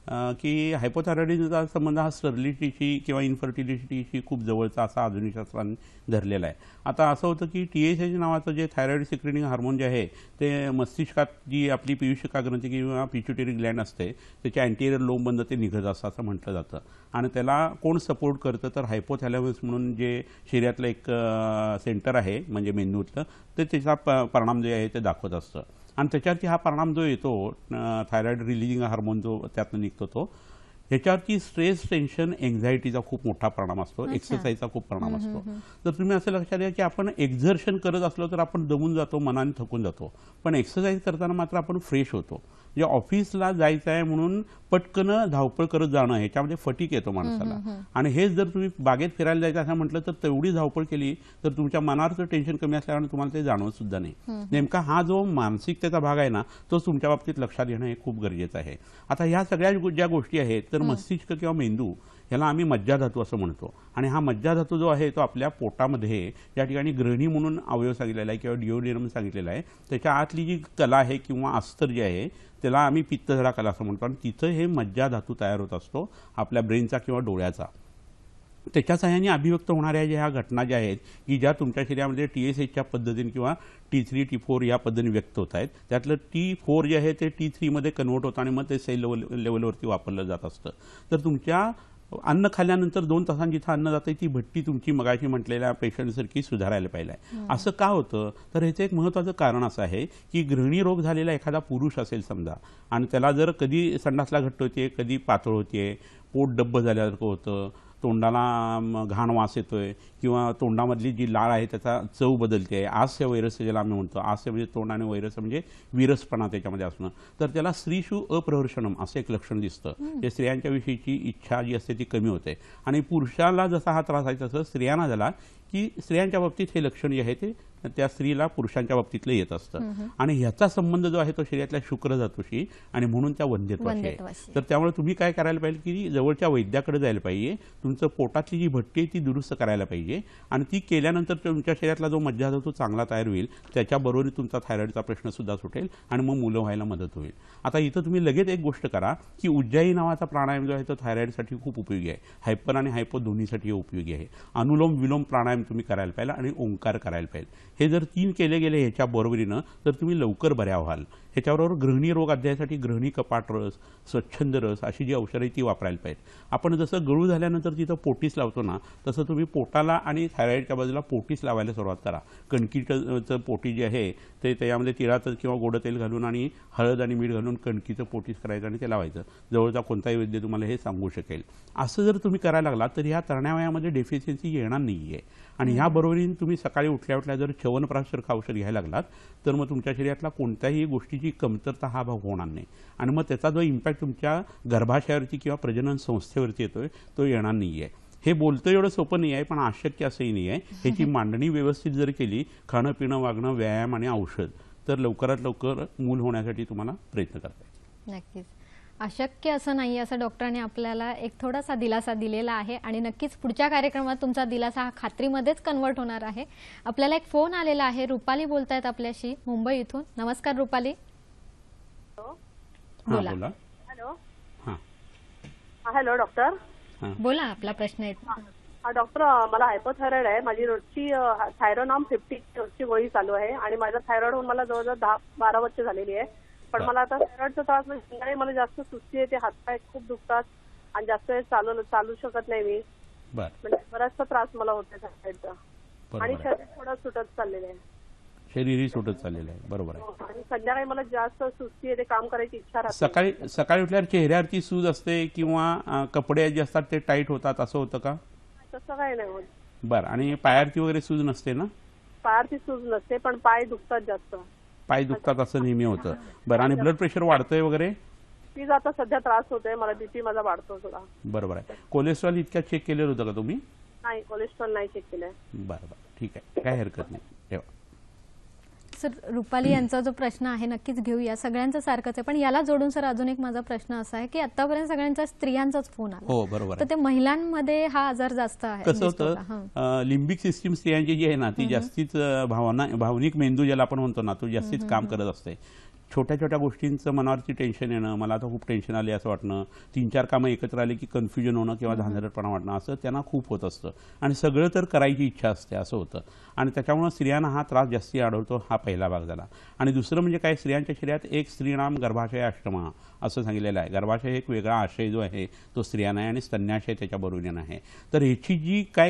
की हायपोथायरॉइडिझमचा संबंध हा स्टर्लिटीशी किंवा इन्फर्टिलिटीशी खूप जवळचा असा आधुनिक शास्त्राने धरलेला आहे. आता असं होतं की TSH नावाचं जे थायरॉइड सिक्रेटिंग हार्मोन जे आहे ते मस्तिष्कात जी आपली पीयूषका ग्रंथी किंवा पिट्युटरी ग्लँड असते त्याच्या अँटीरियर लोबमधून ते निघत असतं असं म्हटलं जातं. आणि त्याला कोण सपोर्ट करतं तर हायपोथॅलॅमस म्हणून जे शरीरातलं एक सेंटर आहे म्हणजे मेंदूतलं ते त्याचा परिणाम जे आहे ते दाखवत असतं. आणि त्याच्यावरती हा परिणाम जो येतो थायरॉइड रिलीजिंग हार्मोन जो त्यातनं निघतो तो ह्याच्यावरती स्ट्रेस टेन्शन एन्झायटीचा खूप मोठा परिणाम असतो, एक्सरसाइजचा खूप परिणाम असतो. तर तुम्ही असं लक्षात घ्या की आपण एक्झर्शन करत असलो तर आपण दमून जातो, मनाने थकून जातो, पण एक्सरसाइज करताना मात्र आपण फ्रेश होतो. म्हणजे ऑफिसला जायचं आहे म्हणून पटकन धावपळ करत जाणं ह्याच्यामध्ये फटीक येतो माणसाला. आणि हेच जर तुम्ही बागेत फिरायला जायचं असं म्हटलं तर तेवढी धावपळ केली तर तुमच्या मनावरचं टेन्शन कमी असल्यामुळे तुम्हाला ते जाणवत सुद्धा नाही. नेमका हा जो मानसिकतेचा भाग आहे ना तो तुमच्या बाबतीत लक्षात घेणं हे खूप गरजेचं आहे. आता ह्या सगळ्या ज्या गोष्टी आहेत तर मस्तिष्क किंवा मेंदू ह्याला आम्ही मज्जाधातू असं म्हणतो. आणि हा मज्जाधातू जो आहे तो आपल्या पोटामध्ये या ठिकाणी ग्रहणी म्हणून अवयव सांगितलेला आहे किंवा डिओडिनम सांगितलेला आहे त्याच्या आतली जी कला आहे किंवा अस्तर जे आहे त्याला आम्ही पित्तधरा कला असं म्हणतो. आणि तिथं हे मज्जाधातू तयार होत असतो आपल्या ब्रेनचा किंवा डोळ्याचा. त्याच्या सहाय्याने अभिव्यक्त होणाऱ्या ज्या ह्या घटना ज्या आहेत की ज्या तुमच्या शरीरामध्ये TSHच्या पद्धतीने किंवा T3 T4 या पद्धतीने व्यक्त होत आहेत त्यातलं T4 जे आहे ते T3 मध्ये कन्वर्ट होतं आणि मग ते सेल लेवलवरती वापरलं जात असतं. तर तुमच्या अन्न खाल्ल्यानंतर 2 तासांनी जिथं अन्न जातं ती भट्टी तुमची मगाशी म्हटलेल्या पेशंटसारखी सुधारायला पाहिजे. असं का होतं तर ह्याचं एक महत्त्वाचं कारण असं आहे की गृहिणी रोग झालेला एखादा पुरुष असेल समजा आणि त्याला जर कधी संडासला घट्ट होते, कधी पातळ होते, पोट डब्ब झाल्यासारखं होतं, तोंडाला घाण वास येतोय किंवा तोंडामधली जी लाळ आहे त्याचा चव बदलते, आस्य वैरस ज्याला आम्ही म्हणतो, आस्य म्हणजे तोंड आणि वैरस म्हणजे विरसपणा त्याच्यामध्ये असणं, तर त्याला स्त्रीषु अप्रहर्षणम असं एक लक्षण दिसतं. जे स्त्रियांच्या विषयीची इच्छा जी असते ती कमी होते. आणि पुरुषाला जसा हा त्रास आहे तसं स्त्रियांना झाला की स्त्रियांच्या बाबतीत हे लक्षण जे आहे ते त्या स्त्रीला पुरुषांच्या बाबतीतलं येत असतं. आणि ह्याचा संबंध जो आहे तो शरीरातल्या शुक्र धातूशी आणि म्हणून त्या वंध्यत्वाशी आहे. तर त्यामुळे तुम्ही काय करायला पाहिजे की जवळच्या वैद्याकडे जायला पाहिजे, तुमचं पोटातली जी भट्टी आहे ती दुरुस्त करायला पाहिजे आणि ती केल्यानंतर तुमच्या शरीरातला जो मज्जाधातू चांगला तयार होईल त्याच्याबरोबर तुमचा थायरॉइडचा प्रश्न सुद्धा सुटेल आणि मग मुलं व्हायला मदत होईल. आता इथं तुम्ही लगेच एक गोष्ट करा की उज्जाई नावाचा प्राणायाम जो आहे तो थायरॉइडसाठी खूप उपयोगी आहे. हायपर आणि हायपो दोन्हीसाठी उपयोगी आहे. अनुलोम विलोम प्राणायाम तुम्ही करायला पाहिजे आणि ओंकार करायला पाहिजे. हे जर 3 केले गेले ह्याच्या बरोबरीनं तर तुम्ही लवकर बऱ्या व्हाल. ह्याच्याबरोबर गृहिणी रोग अध्यायासाठी गृहिणी कपाट रस, स्वच्छंद रस अशी जी औषधं आहे ती वापरायला पाहिजे. आपण जसं गळू झाल्यानंतर तिथं पोटीस लावतो ना तसं तुम्ही पोटाला आणि थायरॉइडच्या बाजूला पोटीस लावायला सुरुवात करा. कणकीचं पोटी जे आहे ते त्याच्यामध्ये तिळाचं किंवा गोडं तेल घालून आणि हळद आणि मीठ घालून कणकीचं पोटीस करायचं आणि ते लावायचं. जवळचा कोणताही वैद्य तुम्हाला हे सांगू शकेल. असं जर तुम्ही करायला लागला तर ह्या तरण्या वयामध्ये डेफिशियन्सी येणार नाही आहे. आणि ह्या बरोबरीने तुम्ही सकाळी उठल्या उठल्या जर च्यवनप्राशसारखं औषध घ्यायला लागलात तर मग तुमच्या शरीरातला कोणत्याही गोष्टीची कमतरता हा भाग होणार नाही आणि मग त्याचा जो इम्पॅक्ट तुमच्या गर्भाशयावरती किंवा प्रजनन संस्थेवरती येतोय तो येणार नाही आहे. हे बोलतं एवढं सोपं नाही आहे पण अशक्य असंही नाही आहे. ह्याची मांडणी व्यवस्थित जर केली, खाणं पिणं वागणं व्यायाम आणि औषध, तर लवकरात लवकर मूल होण्यासाठी तुम्हाला प्रयत्न करता येईल. नक्कीच अशक्य असं नाही असं डॉक्टरांनी आपल्याला एक थोडासा दिलासा दिलेला आहे आणि नक्कीच पुढच्या कार्यक्रमात तुमचा दिलासा हा खात्रीमध्येच कन्वर्ट होणार आहे. आपल्याला एक फोन आलेला आहे. रुपाली बोलतायत आपल्याशी मुंबई इथून. नमस्कार रुपाली. बोला. हॅलो. हां हॅलो डॉक्टर. बोला आपला प्रश्न आहे. हा डॉक्टर, मला हायपोथायरॉइड आहे. माझी रोजची थायरोनॉम 50 रोजची गोळी चालू आहे आणि माझा थायरॉइड होऊन मला जवळजवळ 10-12 वर्ष झालेली आहे. पण मला आता थायरॉइडचा त्रास म्हणजे मला जास्त सुस्ती येते, हातपाय खूप दुखतात आणि जास्त वेळ चालू शकत नाही मी. म्हणजे बराचसा त्रास मला होतो थायरॉइडचा आणि शरीर थोडं सुटत चाललेलं आहे. शरीरही सुटत चाललेलं आहे. बरोबर आहे. आणि संध्याकाळी मला जास्त सुस्ती येते, काम करायची इच्छा राहते. सकाळी उठल्यावर चेहऱ्यावरती सूज असते किंवा कपडे जे असतात ते टाईट होतात असं होतं का? तसं काही नाही होत. बरं. आणि पायावरती वगैरे सूज नसते ना? पायावरती सूज नसते पण पाय दुखतात जास्त. पाय दुखतात असं नेहमी होतं. बरं. आणि ब्लड प्रेशर वाढतंय वगैरे? प्लीज आता सध्या त्रास होतोय मला, बीपी माझा वाढतो थोडा. बरोबर आहे. कोलेस्ट्रॉल इतक्या चेक केलेलं होतं का तुम्ही? नाही, कोलेस्ट्रॉल नाही चेक केलंय. बरं, ठीक आहे, काही हरकत नाही. ठेवा. सर रुपाली यांचा जो प्रश्न आहे नक्कीच घेऊया. सगळ्यांचं सारखंच आहे पण याला जोडून सर अजून एक माझा प्रश्न असा आहे की आतापर्यंत सगळ्यांचा स्त्रियांचाच फोन आला. हो बरोबर. तर ते महिलांमध्ये हा आजार जास्त आहे. कसं होतं, लिम्बिक सिस्टीम स्त्रियांची जी आहे ना ती जास्तीच भावनिक मेंदू ज्याला आपण म्हणतो ना तो जास्तीच काम करत असते. छोट्या छोट्या गोष्टींचं मनावरती टेन्शन येणं, मला आता खूप टेन्शन आले असं वाटणं, 3-4 कामं एकत्र आली की कन्फ्युजन होणं किंवा धांदरटपणा वाटणं, असं त्यांना खूप होत असतं आणि सगळं तर करायची इच्छा असते असं होतं आणि त्याच्यामुळं स्त्रियांना हा त्रास जास्ती आढळतो. हा पहिला भाग झाला. आणि दुसरं म्हणजे काय, स्त्रियांच्या शरीरात एक स्त्रीणाम गर्भाशय अष्टमा असं सांगितलेलं आहे. गर्भाशय हे एक वेगळा आशय जो आहे तो स्त्रियांना आहे आणि स्तन्याशय त्याच्या बरोबरीने आहे. तर ह्याची जी काय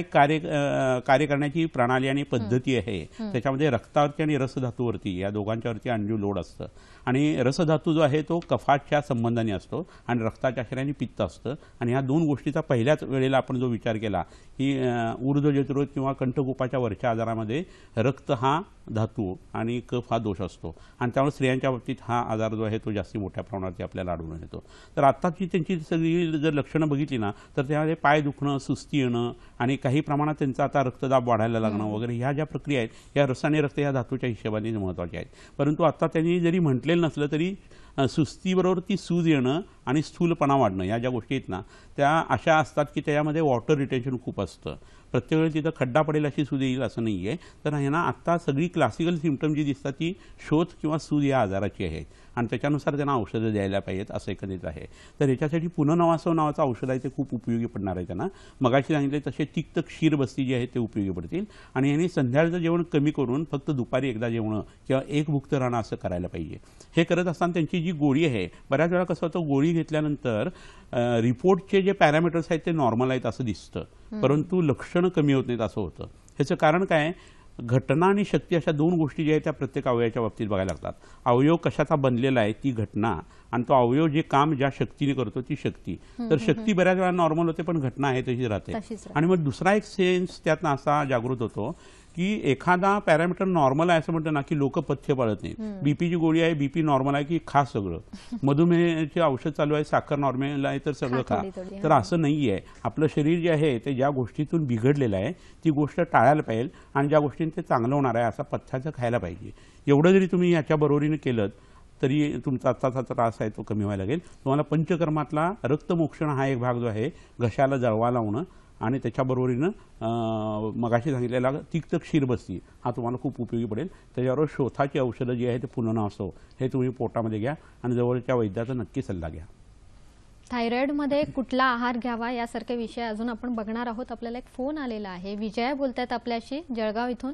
कार्य करण्याची प्रणाली आणि पद्धती आहे त्याच्यामध्ये रक्तावरती आणि रसधातूवरती या दोघांच्यावरती अंड्यू लोड असतं आणि रसधातू जो आहे तो कफाच्या संबंधाने असतो आणि रक्ताच्या आश्रयाने पित्त असतं आणि ह्या दोन गोष्टीचा पहिल्याच वेळेला आपण जो विचार केला की ऊर्ध्वजठरोग किंवा कंठकुपाच्या वरच्या आजारामध्ये रक्त हा धातू आणि कफ हा दोष असतो आणि त्यामुळे स्त्रियांच्या बाबतीत हा आजार जो आहे तो जास्ती मोठ्या प्रमाणावरती आपल्याला आढळून येतो. तर आत्ताची त्यांची सगळी जर लक्षणं बघितली ना तर त्यामध्ये पाय दुखणं, सुस्ती येणं आणि काही प्रमाणात त्यांचा आता रक्तदाब वाढायला लागणं वगैरे ह्या ज्या प्रक्रिया आहेत या रस आणि रक्त या धातूच्या हिशोबाने महत्त्वाच्या आहेत. परंतु आता त्यांनी जरी म्हटलेलं नसलं तरी सुस्तीबरोबर ती सूज येणं आणि स्थूलपणा वाढणं या ज्या गोष्टी आहेत ना त्या अशा असतात की त्याच्यामध्ये वॉटर रिटेन्शन खूप असतं. प्रत्येक वेळी तिथं खड्डा पडेल अशी सूज येईल असं नाही आहे. तर ह्यांना आत्ता सगळी क्लासिकल सिम्पटम जी दिसतात ती शोथ किंवा सूज या आजाराची आहे आणि त्याच्यानुसार त्यांना औषधं द्यायला पाहिजेत असं एकंदरीत आहे. तर ह्याच्यासाठी पुनर्नवासव नावाचं औषध आहे ते खूप उपयोगी पडणार आहे त्यांना. मगाशी सांगितले तसे तिक्त क्षीर बस्ती जी आहे ते उपयोगी पडतील आणि यांनी संध्याकाळचं जेवण कमी करून फक्त दुपारी एकदा जेवणं किंवा एक भुक्त राहणं असं करायला पाहिजे. हे करत असताना त्यांची जी गोळी आहे बऱ्याच वेळा कसं होतं गोळी घेतल्यानंतर रिपोर्टचे जे पॅरामीटर्स आहेत ते नॉर्मल आहेत असं दिसतं परंतु लक्षणं कमी होत नाहीत असं होतं. ह्याचं कारण काय, घटना आणि शक्ती अशा दोन गोष्टी ज्या आहेत त्या प्रत्येक अवयवाच्या बाबतीत बघायला लागतात. अवयव कशाचा बनलेला आहे ती घटना आणि तो अवयव जे काम ज्या शक्तीने करतो ती शक्ती. तर शक्ती बऱ्याच वेळा नॉर्मल होते पण घटना आहे तशी राहते. आणि मग दुसरा एक सेन्स त्यातनं असा जागृत होतो की एखादा पॅरामीटर नॉर्मल आहे असं म्हणतं ना की लोक पथ्य पाळत नाहीत. बीपीची गोळी आहे, बीपी नॉर्मल आहे की खा सगळं, मधुमेहाचे औषध चालू आहे, साखर नॉर्मल आहे तर सगळं खा. तर असं नाही आहे. आपलं शरीर जे आहे ते ज्या गोष्टीतून बिघडलेलं आहे ती गोष्ट टाळायला पाहिजे आणि ज्या गोष्टीने ते चांगलं होणार आहे असा पथ्याचं खायला पाहिजे. एवढं जरी तुम्ही याच्या बरोबरीने केलं तरी तुमचा आत्ताचा त्रास आहे तो कमी व्हायला लागेल. तुम्हाला पंचकर्मातला रक्तमोक्षण हा एक भाग जो आहे घशाला जळवा लावणं आणि त्याच्याबरोबरीनं मगाशी सांगितलेला तिक्त क्षीरबस्ती हा तुम्हाला खूप उपयोगी पडेल. त्याच्याबरोबर शोथाची औषधं जी आहे ते पुनर्नवासव हे तुम्ही पोटामध्ये घ्या आणि जवळच्या वैद्याचा नक्की सल्ला घ्या. थायरॉइडमध्ये कुठला आहार घ्यावा यासारखे विषय अजून आपण बघणार आहोत. आपल्याला एक फोन आलेला आहे. विजया बोलतायत आपल्याशी जळगाव इथून.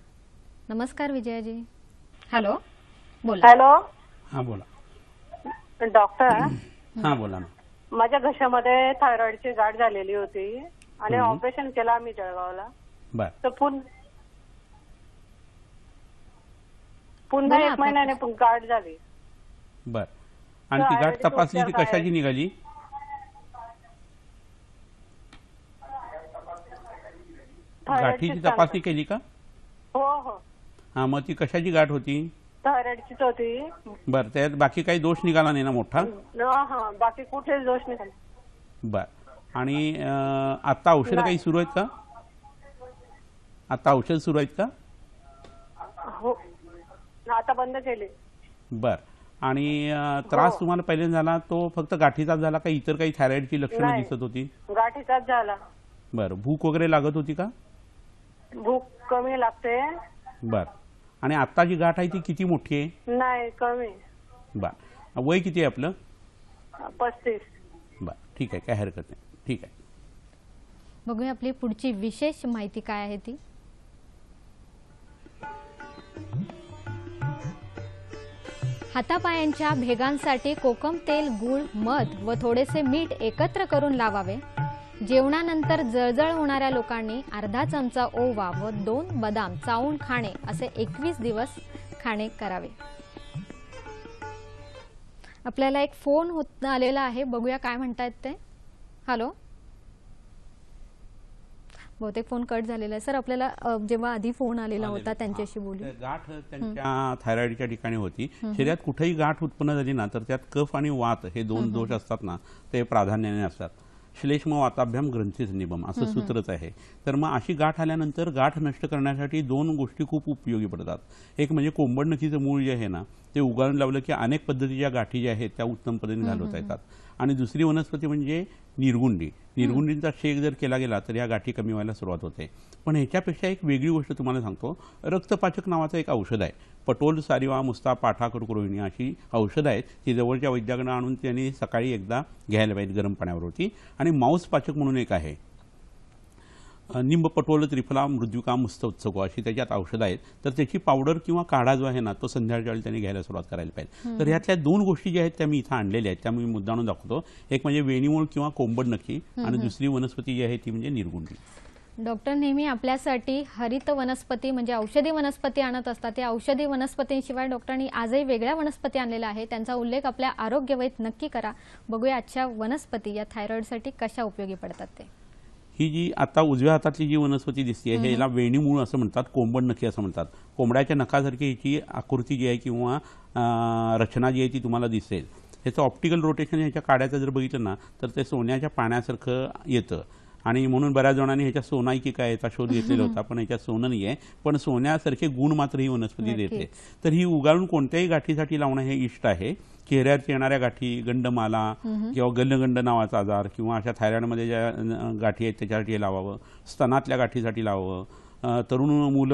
नमस्कार विजयाजी. हॅलो बोला. हॅलो हां बोला. डॉक्टर हां बोला ना. माझ्या घशामध्ये थायरॉइडची गाठ झालेली होती आणि ऑपरेशन केलं आम्ही जळगावला. बर. तर पुन्हा 1 महिन्याने गाठ झाली. बर. आणि ती गाठ तपासली ती कशाची निघाली? गाठीची तपासणी केली का? हो हो. हां मग ती कशाची गाठ होती? थायरॉइडचीच होती. बरं. त्यात बाकी काही दोष निघाला नाही ना मोठा? हा बाकी कुठलेच दोष नाही. बर. आणि आता औषधं काही सुरू आहेत का? आता औषध सुरू आहेत का? हो आता बंद केले. बर. आणि त्रास तुम्हाला पहिल्यांदा झाला तो फक्त गाठीचाच झाला का इतर काही थायरॉइडची लक्षणं दिसत होती? गाठीचाच झाला. बरं. भूक वगैरे लागत होती का? भूक कमी लागते. बर. आणि आता जी गाठ आहे ती किती मोठी आहे? नाही कमी. बर. वय किती आहे आपलं? 35. बर. ठीक आहे, काय हरकत नाही. ठीक आहे. बघूया आपली पुढची विशेष माहिती काय आहे ती. हातापायांच्या भेगांसाठी कोकम तेल, गूळ, मध व थोडेसे मीठ एकत्र करून लावावे. जेवणानंतर जळजळ होणाऱ्या लोकांनी अर्धा चमचा ओवा व 2 बदाम चावून खाणे असे 21 दिवस खाणे करावे. आपल्याला एक फोन होत आलेला आहे. बघूया काय म्हणतायत ते. हॅलो. बहुतेक फोन कट झालेला आहे. सर आपल्याला जेव्हा आधी फोन आलेला होता त्यांच्याशी बोलू. गाठ त्यांच्या थायरॉइडच्या ठिकाणी होती. शरीरात कुठेही गाठ उत्पन्न झाली ना तर त्यात कफ आणि वात हे दोन दोष असतात ना ते प्राधान्याने असतात. श्लेष्म वाताभ्याम ग्रंथीच निबम असं सूत्रच आहे. तर मग अशी गाठ आल्यानंतर गाठ नष्ट करण्यासाठी 2 गोष्टी खूप उपयोगी पडतात. एक म्हणजे कोंबड नखीचं मूळ जे आहे ना ते उगाळून लावलं की अनेक पद्धतीच्या गाठी ज्या आहेत त्या उत्तम पद्धतीने घालवता येतात. आणि दुसरी वनस्पती म्हणजे निर्गुंडी. निर्गुंडींचा शेक जर केला गेला तर या गाठी कमी व्हायला सुरुवात होते. पण ह्याच्यापेक्षा एक वेगळी गोष्ट तुम्हाला सांगतो. रक्तपाचक नावाचं एक औषध आहे. पटोल, सारिवा, मुस्ता, पाठा, कर्करोहिणी अशी औषधं आहेत ती जवळच्या वैद्याकडे आणून त्यांनी सकाळी एकदा घ्यायला पाहिजे गरम पाण्यावरती. आणि मांस पाचक म्हणून एक आहे, निंब, पटोल, त्रिफला, मृद्युका, मुस्तोत्सको अशी त्याच्यात औषधं आहेत. तर त्याची पावडर किंवा काढा जो आहे ना तो संध्याकाळच्या वेळी त्यांनी घ्यायला सुरुवात करायला पाहिजे. तर यातल्या 2 गोष्टी ज्या आहेत त्या मी इथं आणलेल्या आहेत त्या मी मुद्दाणून दाखवतो. एक म्हणजे वेणीमूळ किंवा कोंबड नक्की आणि दुसरी वनस्पती जी आहे ती म्हणजे निर्गुंडी. डॉक्टर नेहमी आपल्यासाठी हरित वनस्पती म्हणजे औषधी वनस्पती आणत असतात. त्या औषधी वनस्पतींशिवाय डॉक्टरांनी आजही वेगळ्या वनस्पती आणलेल्या आहे. त्यांचा उल्लेख आपल्या आरोग्यवहीत नक्की करा. बघूया आजच्या वनस्पती या थायरॉइडसाठी कशा उपयोगी पडतात ते. ही जी आता उजव्या हातातली जी वनस्पती दिसते ह्याला वेणीमूळ असं म्हणतात, कोंबड नखी असं म्हणतात. कोंबड्याच्या नखासारखी हिची आकृती जी आहे किंवा रचना जी आहे ती तुम्हाला दिसेल. ह्याचं ऑप्टिकल रोटेशन ह्याच्या काड्याचं जर बघितलं ना तर ते सोन्याच्या पाण्यासारखं येतं. आणि म्हणून बऱ्याच जणांनी ह्याच्या सोनाईकी काय याचा शोध घेतलेला होता, पण ह्याच्यात सोनं नाही आहे. पण सोन्यासारखे गुण मात्र ही वनस्पती देते. तर ही उगाळून कोणत्याही गाठीसाठी लावणं हे इष्ट आहे. चेहऱ्यावर येणाऱ्या गाठी, गंडमाला किंवा गल्लगंड नावाचा आजार किंवा अशा थायरॉइडमध्ये ज्या गाठी आहेत त्याच्यासाठी लावावं. स्तनातल्या गाठीसाठी लावावं. तरुण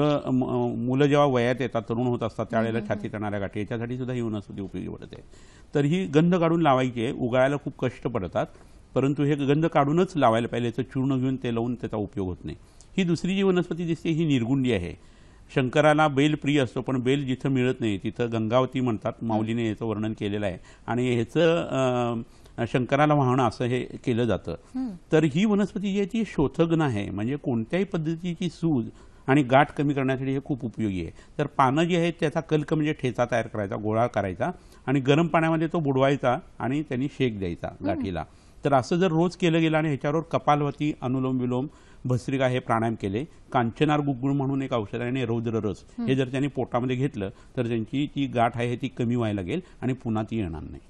मुलं जेव्हा वयात येतात, तरुण होत असतात त्यावेळेला छातीत येणाऱ्या गाठी याच्यासाठी सुद्धा ही वनस्पती उपयोगी पडते. तर ही गंध काढून लावायची आहे. उगाळायला खूप कष्ट पडतात, परंतु हे गंध काढूनच लावायला पाहिजे. याचं चूर्ण घेऊन ते लावून त्याचा उपयोग होत नाही. ही दुसरी जी वनस्पती दिसते ही निर्गुंडी आहे. शंकराला बेल प्रिय असतो, पण बेल जिथं मिळत नाही तिथं गंगावती म्हणतात. माऊलीने याचं वर्णन केलेलं आहे आणि ह्याचं शंकराला वाहणं असं हे केलं जातं. तर ही वनस्पती जी आहे ती शोथगन आहे, म्हणजे कोणत्याही पद्धतीची सूज आणि गाठ कमी करण्यासाठी हे खूप उपयोगी आहे. तर पानं जी आहेत त्याचा कल्क म्हणजे ठेचा तयार करायचा, गोळा करायचा आणि गरम पाण्यामध्ये तो बुडवायचा आणि त्यांनी शेक द्यायचा गाठीला. तर असं जर रोज केलं गेलं आणि ह्याच्यावर कपालवती, अनुलोम विलोम, भस्त्रिका हे प्राणायाम केले, कांचनार गुग्गुळ म्हणून एक औषध आहे आणि रौद्र रस हे जर त्यांनी पोटामध्ये घेतलं तर त्यांची ती गाठ आहे ती कमी व्हायला लागेल आणि पुन्हा ती येणार नाही.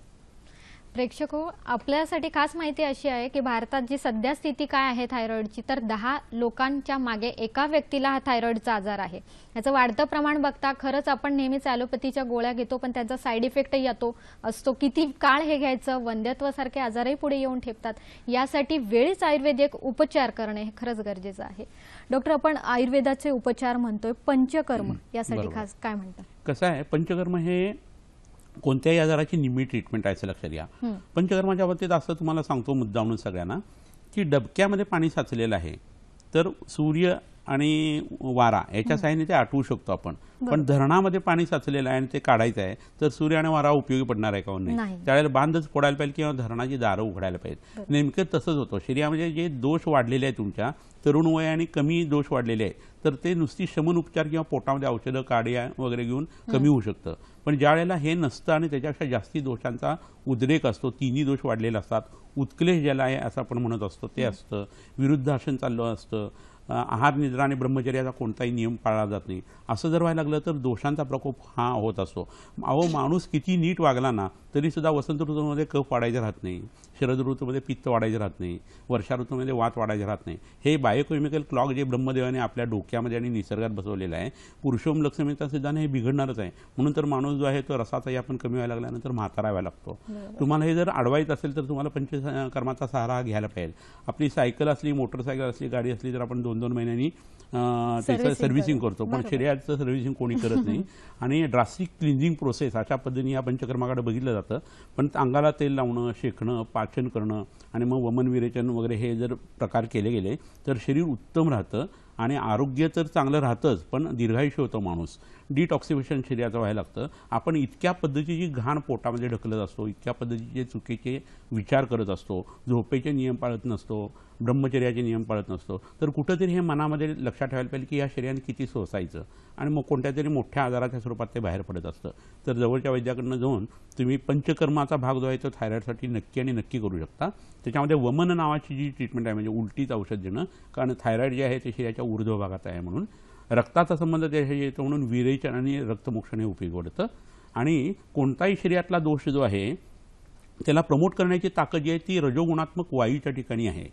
प्रेक्षको, आपल्यासाठी खास माहिती अशी आहे की भारतात जी सध्या स्थिती काय आहे थायरॉइडची, तर 10 लोकांच्या मागे एका व्यक्तीला हा थायरॉइडचा आजार आहे. याचं वाढतं प्रमाण बघता खरंच आपण नेहमीच ॲलोपॅथीच्या गोळ्या घेतो, पण त्याचा साईड इफेक्टही येतो असतो. किती काळ हे घ्यायचं, वंध्यत्वासारखे आजारही पुढे येऊन ठेपतात. यासाठी वेळीच आयुर्वेदिक उपचार करणे हे खरंच गरजेचं आहे. डॉक्टर, आपण आयुर्वेदाचे उपचार म्हणतोय, पंचकर्म यासाठी खास काय म्हणतात? कसं आहे, पंचकर्म हे कोणत्याही आजाराची निम्मी ट्रीटमेंट आहे असं लक्षात घ्या. पंचकर्माच्या बाबतीत असं तुम्हाला सांगतो मुद्दामून सगळ्यांना की डबक्यामध्ये पाणी साचलेलं आहे तर सूर्य आणि वारा याच्या साहाय्याने ते आटवू शकतो आपण. पण धरणामध्ये पाणी साचलेलं आहे आणि ते काढायचं आहे तर सूर्य आणि वारा उपयोगी पडणार आहे का नाही. त्यावेळेला बांधच फोडायला पाहिजे किंवा धरणाची दारं उघडायला पाहिजे. नेमकं तसंच होतं. शरीरामध्ये जे दोष वाढलेले आहेत तुमच्या, तरुण वय आणि कमी दोष वाढलेले आहेत तर ते नुसती शमन उपचार किंवा पोटामध्ये औषधं, काड्या वगैरे घेऊन कमी होऊ शकतं. पण ज्या वेळेला हे नसतं आणि त्याच्यापेक्षा जास्ती दोषांचा उद्रेक असतो, तिन्ही दोष वाढलेले असतात, उत्कलेश ज्याला आहे असं आपण म्हणत असतो ते असतं, विरुद्धासन चाललं असतं, आहार, निद्रा आणि ब्रह्मचर्याचा कोणताही नियम पाळला जात नाही, असं जर व्हायला लागलं तर दोषांचा प्रकोप हा होत असतो. माणूस किती नीट वागला ना तरी सुद्धा वसंत ऋतूमध्ये कफ वाढायचे राहत नाही, शरद ऋतूमध्ये पित्त वाढायचे राहत नाही, वर्षा ऋतूमध्ये वात वाढायचे राहत नाही. हे बायोकेमिकल क्लॉक जे ब्रह्मदेवाने आपल्या डोक्यामध्ये आणि निसर्गात बसवलेलं आहे, पुरुषोम लक्ष्मीचा सिद्धांत हे बिघडणारच आहे. म्हणून तर माणूस जो आहे तो रसाचाही आपण कमी व्हायला लागल्यानंतर म्हातारा व्हायला लागतो. तुम्हाला हे जर अडवायचं असेल तर तुम्हाला पंचकर्माचा सहारा घ्यायला पाहिजे. आपली सायकल असली, मोटरसायकल असली, गाडी असली तर आपण 2-2 महिन्यांनी त्याचं सर्व्हिसिंग करतो, पण शरीराचं सर्व्हिसिंग कोणी करत नाही. आणि ड्रास्टिक क्लिन्झिंग प्रोसेस अशा पद्धतीने या पंचकर्माकडे बघितलं जातं. पण अंगाला तेल लावणं, शेकणं, पाचन करणं आणि मग वमन विरेचन वगैरे हे जर प्रकार केले गेले तर शरीर उत्तम राहतं आणि आरोग्य तर चांगलं राहतंच पण दीर्घायुष्य होतं माणूस. डिटॉक्सिफिकेशन शरीराचं व्हायला लागतं. आपण इतक्या पद्धतीची घाण पोटामध्ये ढकलत असतो, इतक्या पद्धतीचे चुकीचे विचार करत असतो, झोपेचे नियम पाळत नसतो, ब्रह्मचर्याचे नियम पाळत नसतो, तर कुठंतरी हे मनामध्ये लक्षात ठेवायला पाहिजे की या शरीराने किती सोसायचं आणि मग कोणत्या तरी मोठ्या आजाराच्या स्वरूपात ते बाहेर पडत असतं. तर जवळच्या वैद्याकडनं जाऊन तुम्ही पंचकर्माचा भाग जो आहे तो थायरॉइडसाठी नक्की आणि नक्की करू शकता. त्याच्यामध्ये वमन नावाची जी ट्रीटमेंट आहे म्हणजे उलटीचं औषध देणं, कारण थायरॉइड जे आहे ते शरीराच्या ऊर्ध्व भागात आहे म्हणून रक्ताचा संबंध त्याच्याशी येतो म्हणून विरेचन आणि रक्तमोक्षण हे उपयोगी पडतं. आणि कोणताही शरीरातला दोष जो आहे त्याला प्रमोट करण्याची ताकद जी आहे ती रजोगुणात्मक वायूच्या ठिकाणी आहे.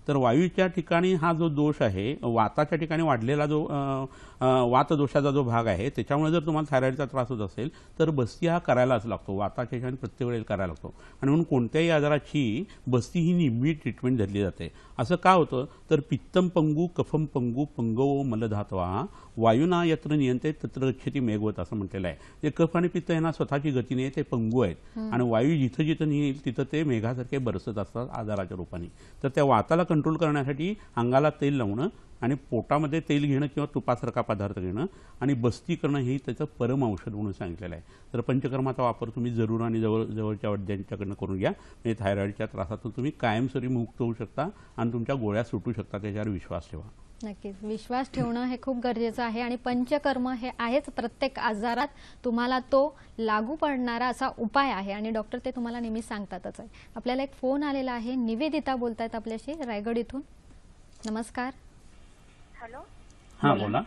तर वायूच्या ठिकाणी हा जो दोष आहे, वाताच्या ठिकाणी वाढलेला जो वातदोषाचा जो भाग आहे, त्याच्यामुळे जर तुम्हाला थायरॉईडचा त्रास होत असेल तर बस्ती हा करायलाच लागतो, वाताच्या ठिकाणी प्रत्येक वेळेला करायला लागतो. आणि म्हणून कोणत्याही आजाराची बस्ती ही नेहमी ट्रीटमेंट धरली जाते. असं का होतं तर पित्तम पंगू कफम पंगू पंगवो मलधातवा वायुना यत्र नियंत्रित तत्र गच्छति मेघवत असं म्हटलेलं आहे. ते कफ आणि पित्त यांना स्वतःची गती नाही, ते पंगू आहेत आणि वायू जिथं जिथं नेईल तिथं ते मेघासारखे बरसत असतात आजाराच्या रूपाने. तर त्या वाताला कंट्रोल करण्यासाठी अंगाला तेल लावणं आणि पोटामध्ये तेल घेणं किंवा तुपासारखा पदार्थ घेणं आणि बस्ती करणं हे त्याचं परम औषध म्हणून सांगितलेलं आहे. तर पंचकर्माचा वापर तुम्ही जरूर आणि जवळच्या वैद्यांच्याकडनं करून घ्या. म्हणजे थायरॉईडच्या त्रासातून तुम्ही कायमस्वरूपी मुक्त होऊ शकता आणि तुमच्या गोळ्या सुटू शकता. त्याच्यावर विश्वास ठेवा. नक्कीच विश्वास ठेवणं हे खूप गरजेचं आहे आणि पंचकर्म हे आहेच प्रत्येक आजारात तुम्हाला तो लागू पडणारा असा उपाय आहे आणि डॉक्टर ते तुम्हाला नेहमी सांगतातच आहे. आपल्याला एक फोन आलेला आहे. निवेदिता बोलतायत आपल्याशी रायगड इथून. नमस्कार. हॅलो. हां बोला.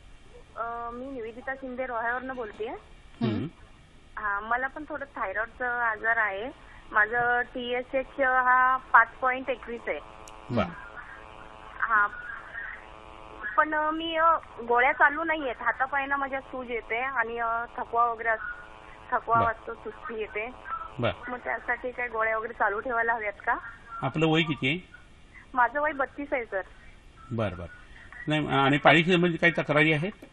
मी निवेदिता शिंदे रोह्यावरनं बोलतेय. हा मला पण थोडं थायरॉइडचा आजार आहे. माझं TSH हा 5.21 आहे. हा पण मी गोळ्या चालू नाहीयेत. हातापायना माझ्या सूज येते आणि थकवा वाटतो, सुस्ती येते. मग त्यासाठी काय गोळ्या वगैरे चालू ठेवायला हव्यात का? आपलं वय किती आहे? माझं वय 32 आहे सर. बरं. नाही आणि पाळीशी संबंधित काही तक्रारी आहेत?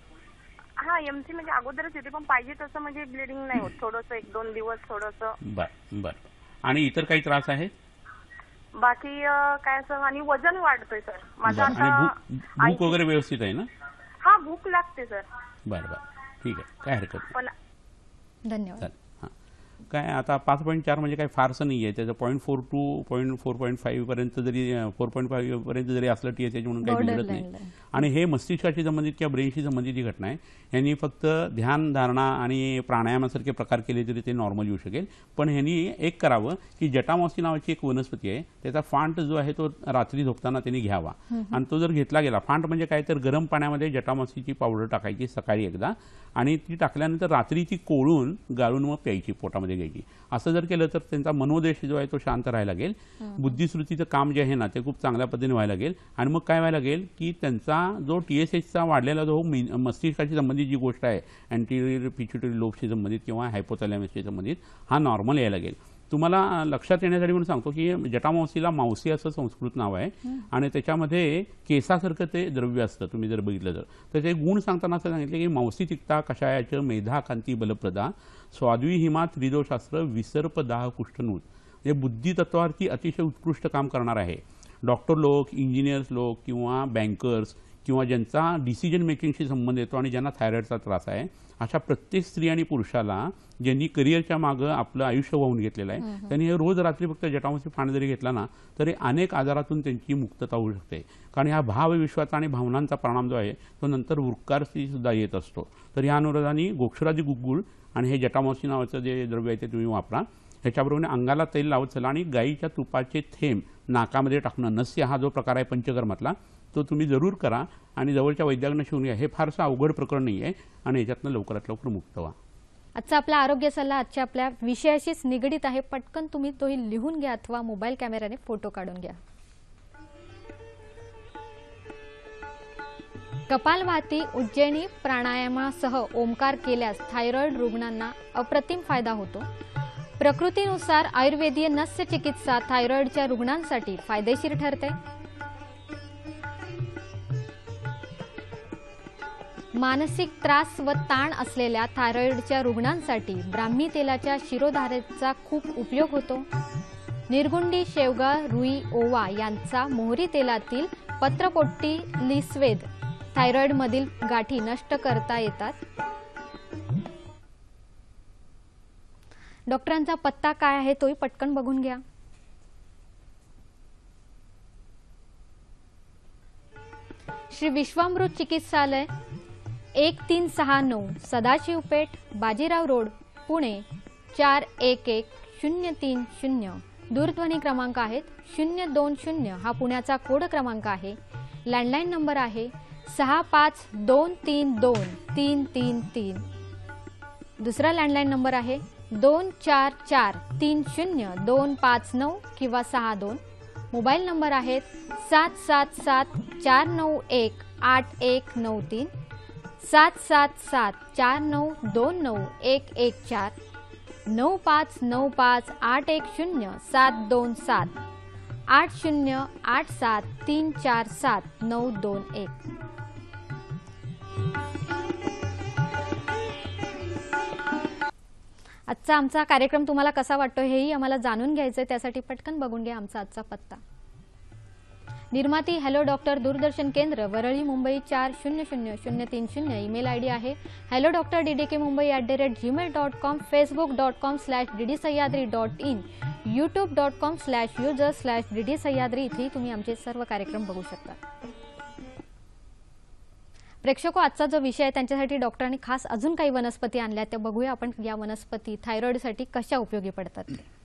हा MC म्हणजे अगोदरच येते पण पाहिजे तसं म्हणजे ब्लिडिंग नाही होत. थोडंसं 1-2 दिवस थोडंसं. बरं. आणि इतर काही त्रास आहेत? बाकी काय असं आणि वजन वाढतंय सर माझं आता. भूक वगैरे व्यवस्थित आहे ना? हा भूक लागते सर. बरं ठीक आहे, काय हरकत नाही. धन्यवाद. काय आता 5.4 म्हणजे काय फारसं नाही आहे. त्याचं 0.42 4.5 पर्यंत जरी 4.5 पर्यंत जरी असलं TSH म्हणून काही बिघडत नाही. आणि हे मस्तिष्काशी संबंधित किंवा ब्रेनशी संबंधित ही घटना आहे. यांनी फक्त ध्यान धारणा आणि प्राणायामासारखे प्रकार केले तरी ते नॉर्मल येऊ शकेल. पण ह्यांनी एक करावं की जटामासी नावाची एक वनस्पती आहे, त्याचा फांट जो आहे तो रात्री झोपताना त्यांनी घ्यावा. आणि तो जर घेतला गेला, फांट म्हणजे काय तर गरम पाण्यामध्ये जटामासीची पावडर टाकायची सकाळी एकदा आणि ती टाकल्यानंतर रात्री ती कोळून गाळून मग प्यायची, पोटामध्ये घ्यायची. असं जर केलं तर त्यांचा मनोदेश जो आहे तो शांत राहायला लागेल. बुद्धिश्रुतीचं काम जे आहे ना ते खूप चांगल्या पद्धतीने व्हायला लागेल. आणि मग काय व्हायला लागेल की त्यांचा जो TSHचा वाढलेला जो मस्तिष्काशी संबंधित जी गोष्ट आहे, अँटीरियर पिट्युटरी लोबशी संबंधित किंवा हायपोथॅलॅमसशी संबंधित, हा नॉर्मल यायला लागेल. तुम्हाला लक्षात येण्यासाठी म्हणून सांगतो की जटामासीला मावसी असं संस्कृत नाव आहे आणि त्याच्यामध्ये केसासारखं ते द्रव्य असतं. तुम्ही जर बघितलं तर त्याचे गुण सांगताना असं सांगितलं की मावसी तिक्ता कषायाचं मेधा कांती बलप्रदा स्वाद्वी हिमा त्रिदोषास्त्र विसर्पदाह कुष्ठनूत. हे बुद्धितत्वावरती अतिशय उत्कृष्ट काम करणार आहे. डॉक्टर लोक, इंजिनियर्स लोक किंवा बँकर्स किंवा ज्यांचा डिसिजन मेकिंगशी संबंध येतो आणि ज्यांना थायरॉईडचा त्रास आहे, अशा प्रत्येक स्त्री आणि पुरुषाला ज्यांनी करिअरच्या मागं आपलं आयुष्य वाहून घेतलेलं आहे, त्यांनी हे रोज रात्री फक्त जटामासी फांड जरी घेतला ना तरी अनेक आजारातून त्यांची मुक्तता होऊ शकते. कारण ह्या भावविश्वाचा आणि भावनांचा परिणाम जो आहे तो नंतर वृक्कारशी सुद्धा येत असतो. तर ह्या अनुरोधाने गोक्षरादी गुग्गुळ आणि हे जटामासी नावाचं जे द्रव्य आहे ते तुम्ही वापरा. ह्याच्याबरोबर अंगाला तेल लावत चला आणि गाईच्या तुपाचे थेंब नाकामध्ये टाकणं, नस्य हा जो प्रकार आहे पंचकर्मातला, तो तुम्ही जरूर करा आणि जवळच्या वैद्याकडनं शिवून घ्या. हे फारसं अवघड प्रकरण नाही आहे आणि याच्यातनं लवकरात लवकर मुक्त व्हा. आजचा आपला आरोग्य सल्ला आजच्या आपल्या विषयाशीच निगडीत आहे. पटकन तुम्ही तोही लिहून घ्या अथवा मोबाईल कॅमेऱ्याने फोटो काढून घ्या. कपालभाती, उज्जैनी प्राणायामासह ओमकार केल्यास थायरॉइड रुग्णांना अप्रतिम फायदा होतो. प्रकृतीनुसार आयुर्वेदीय नस्य चिकित्सा थायरॉइडच्या रुग्णांसाठी फायदेशीर ठरते. मानसिक त्रास व ताण असलेल्या थायरॉइडच्या रुग्णांसाठी ब्राह्मी तेलाच्या शिरोधारेचा खूप उपयोग होतो. निर्गुंडी, शेवगा, रुई, ओवा यांचा मोहरी तेलातील पत्रपोट्टी लिस्वेद थायरॉइडमधील गाठी नष्ट करता येतात. डॉक्टरांचा पत्ता काय आहे तोही पटकन बघून घ्या. श्री विश्वामृत चिकित्सालय 1369 सदाशिव पेठ, बाजीराव रोड, पुणे 411030. दूरध्वनी क्रमांक आहेत 020 हा पुण्याचा कोड क्रमांक आहे. लँडलाईन नंबर आहे 65232333. दुसरा लँडलाईन नंबर आहे 24430259 किंवा 62. मोबाईल नंबर आहेत 7774918193, 7774929114, 9595810727, 8087347921. आजचा आमचा कार्यक्रम तुम्हाला कसा वाटतो हेही आम्हाला जाणून घ्यायचं आहे. त्यासाठी पटकन बघून घ्या आमचा आजचा पत्ता. निर्माती हॅलो डॉक्टर, दूरदर्शन केंद्र, वरळी, मुंबई 400030. ईमेल आयडी आहे hellodoctor@ddkmumbai@gmail.com, facebook.com/ddsahyadri.in, youtube.com/user/ddsahyadri. इथे तुम्ही आमचे सर्व कार्यक्रम बघू शकता. प्रेक्षको, आजचा जो विषय आहे त्यांच्यासाठी डॉक्टरांनी खास अजून काही वनस्पती आणल्या, त्या बघूया आपण. या वनस्पती थायरॉइडसाठी कशा उपयोगी पडतात.